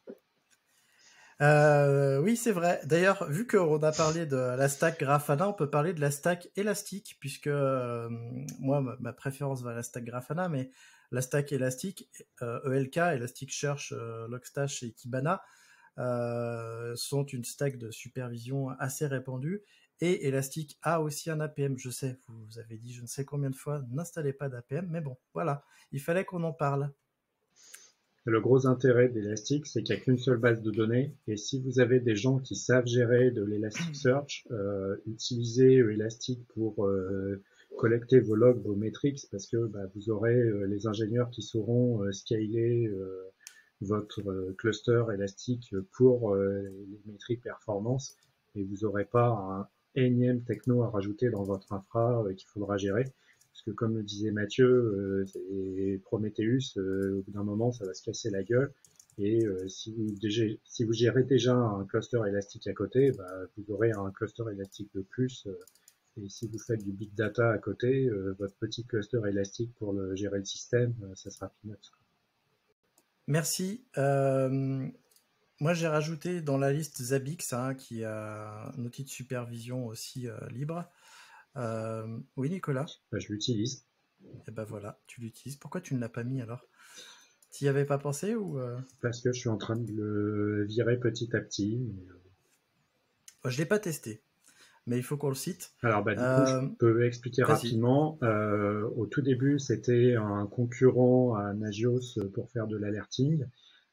Oui, c'est vrai. D'ailleurs, vu qu'on a parlé de la stack Grafana, on peut parler de la stack Elastic, puisque moi, ma préférence va à la stack Grafana, mais la stack Elastic, ELK, Elasticsearch, Logstash et Kibana sont une stack de supervision assez répandue. Et Elastic a aussi un APM. Je sais, vous avez dit je ne sais combien de fois, n'installez pas d'APM, mais bon, voilà, il fallait qu'on en parle. Le gros intérêt d'Elastic, c'est qu'il n'y a qu'une seule base de données, et si vous avez des gens qui savent gérer de l'Elasticsearch, utilisez Elastic pour collecter vos logs, vos métriques, parce que vous aurez les ingénieurs qui sauront scaler votre cluster Elastic pour les métriques performance, et vous n'aurez pas un énième techno à rajouter dans votre infra qu'il faudra gérer. Parce que comme le disait Mathieu, Prometheus, au bout d'un moment, ça va se casser la gueule. Et si vous gérez déjà un cluster élastique à côté, vous aurez un cluster élastique de plus. Et si vous faites du big data à côté, votre petit cluster élastique pour gérer le système, ça sera peanuts. Merci. Moi, j'ai rajouté dans la liste Zabbix, qui a un outil de supervision aussi libre. Oui, Nicolas? Je l'utilise. Et voilà, tu l'utilises. Pourquoi tu ne l'as pas mis alors? Tu n'y avais pas pensé ou Parce que je suis en train de le virer petit à petit. Je ne l'ai pas testé, mais il faut qu'on le cite. Alors, du coup, je peux expliquer rapidement. Au tout début, c'était un concurrent à Nagios pour faire de l'alerting.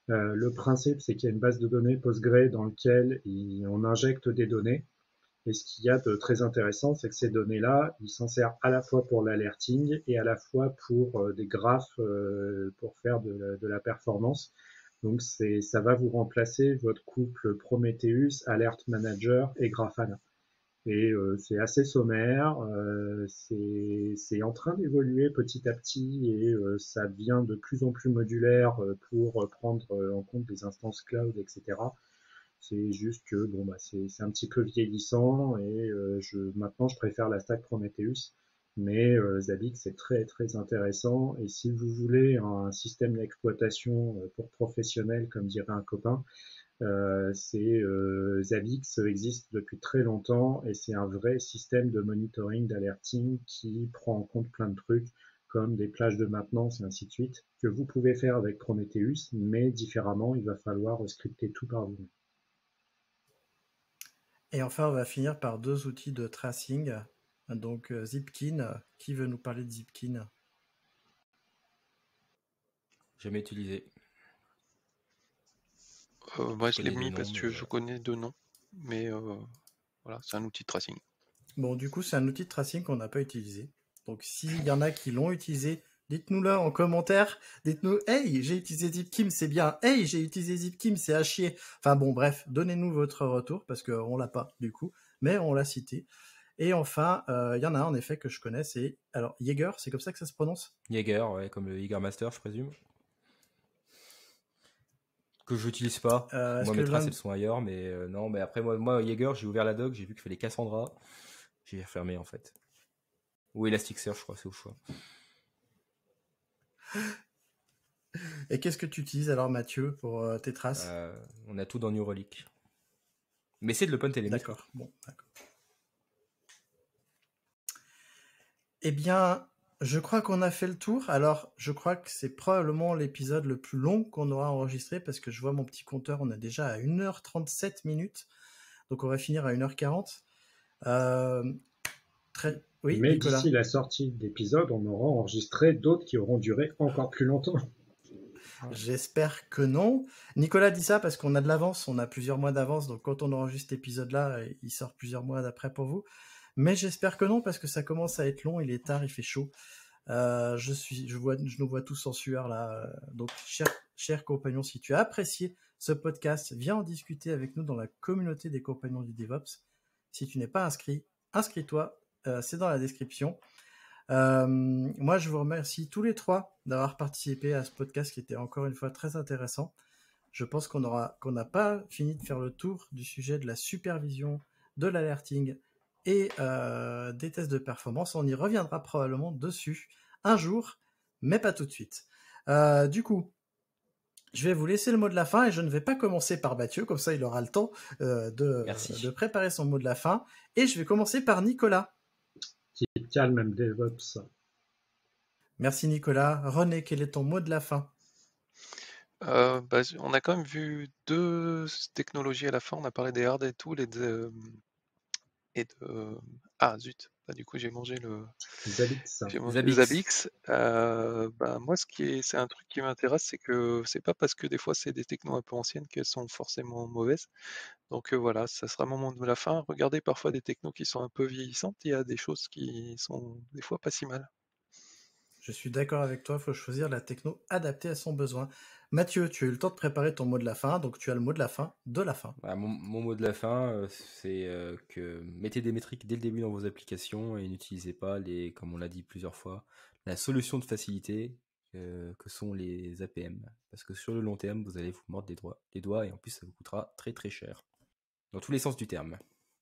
Le principe, c'est qu'il y a une base de données Postgre dans laquelle on injecte des données. Et ce qu'il y a de très intéressant, c'est que ces données-là, ils s'en servent à la fois pour l'alerting et à la fois pour des graphes pour faire de la performance. Donc ça va vous remplacer votre couple Prometheus, Alert Manager et Grafana. Et c'est assez sommaire, c'est en train d'évoluer petit à petit et ça devient de plus en plus modulaire pour prendre en compte des instances cloud, etc. C'est juste que bon bah c'est un petit peu vieillissant et maintenant je préfère la stack Prometheus, mais Zabbix c'est très très intéressant et si vous voulez un système d'exploitation pour professionnels comme dirait un copain, Zabbix existe depuis très longtemps et c'est un vrai système de monitoring, d'alerting qui prend en compte plein de trucs comme des plages de maintenance et ainsi de suite que vous pouvez faire avec Prometheus, mais différemment, il va falloir scripter tout par vous. Et enfin, on va finir par 2 outils de tracing. Donc Zipkin, qui veut nous parler de Zipkin? Jamais utilisé. Moi, je l'ai mis parce que je connais 2 noms, mais voilà, c'est un outil de tracing. Bon, du coup, c'est un outil de tracing qu'on n'a pas utilisé. Donc, s'il y en a qui l'ont utilisé, dites-nous-le en commentaire. Dites-nous, hey, j'ai utilisé Zipkin, c'est bien. Hey, j'ai utilisé Zipkin, c'est à chier. Enfin bon, bref, donnez-nous votre retour parce qu'on l'a pas du coup, mais on l'a cité. Et enfin, il y en a un en effet que je connais, c'est alors Jaeger, c'est comme ça que ça se prononce? Jaeger, ouais, comme le Jägermaster, je présume. Que je n'utilise pas. Moi, mes traces, elles sont ailleurs, mais non. Mais après, moi, Jaeger, j'ai ouvert la doc, j'ai vu qu'il fallait Cassandra. J'ai refermé en fait. Ou Elasticsearch, je crois, c'est au choix. Et qu'est-ce que tu utilises alors, Mathieu, pour tes traces? On a tout dans New Relic. Mais c'est de l'OpenTelemetry. D'accord, bon, d'accord. Eh bien, je crois qu'on a fait le tour. Alors, je crois que c'est probablement l'épisode le plus long qu'on aura enregistré parce que je vois mon petit compteur, on est déjà à 1h37 minutes. Donc, on va finir à 1h40. Oui, mais Nicolas. D'ici la sortie de l'épisode, on aura enregistré d'autres qui auront duré encore plus longtemps. J'espère que non. Nicolas dit ça parce qu'on a de l'avance, on a plusieurs mois d'avance, donc quand on enregistre cet épisode-là, il sort plusieurs mois d'après pour vous. Mais j'espère que non, parce que ça commence à être long, il est tard, il fait chaud. Je nous vois tous en sueur là. Donc, chers compagnons, si tu as apprécié ce podcast, viens en discuter avec nous dans la communauté des compagnons du DevOps. Si tu n'es pas inscrit, inscris-toi, c'est dans la description. Moi, je vous remercie tous les 3 d'avoir participé à ce podcast qui était encore une fois très intéressant. Je pense qu'on n'a pas fini de faire le tour du sujet de la supervision, de l'alerting et des tests de performance. On y reviendra probablement dessus un jour, mais pas tout de suite. Du coup, je vais vous laisser le mot de la fin et je ne vais pas commencer par Mathieu, comme ça il aura le temps de préparer son mot de la fin. Et je vais commencer par Nicolas. Keep calm and DevOps. Merci Nicolas. René, quel est ton mot de la fin? On a quand même vu 2 technologies à la fin. On a parlé des hard et tout, ah zut, du coup j'ai mangé le Zabbix. Moi c'est un truc qui m'intéresse, c'est que c'est pas parce que des fois c'est des technos un peu anciennes qu'elles sont forcément mauvaises. Donc voilà, ça sera mon mot de la fin. Regardez parfois des technos qui sont un peu vieillissantes, il y a des choses qui sont des fois pas si mal. Je suis d'accord avec toi, il faut choisir la techno adaptée à son besoin. Mathieu, tu as eu le temps de préparer ton mot de la fin, donc tu as le mot de la fin de la fin. Mon mot de la fin, c'est que mettez des métriques dès le début dans vos applications et n'utilisez pas comme on l'a dit plusieurs fois, la solution de facilité que sont les APM. Parce que sur le long terme, vous allez vous mordre les doigts et en plus ça vous coûtera très très cher. Dans tous les sens du terme.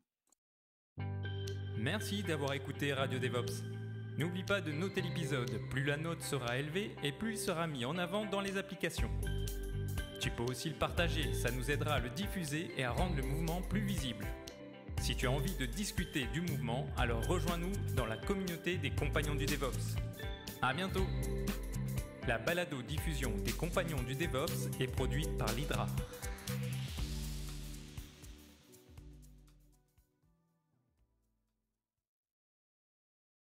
Merci d'avoir écouté Radio DevOps. N'oublie pas de noter l'épisode, plus la note sera élevée et plus il sera mis en avant dans les applications. Tu peux aussi le partager, ça nous aidera à le diffuser et à rendre le mouvement plus visible. Si tu as envie de discuter du mouvement, alors rejoins-nous dans la communauté des compagnons du DevOps. À bientôt! La balado-diffusion des compagnons du DevOps est produite par l'Hydra.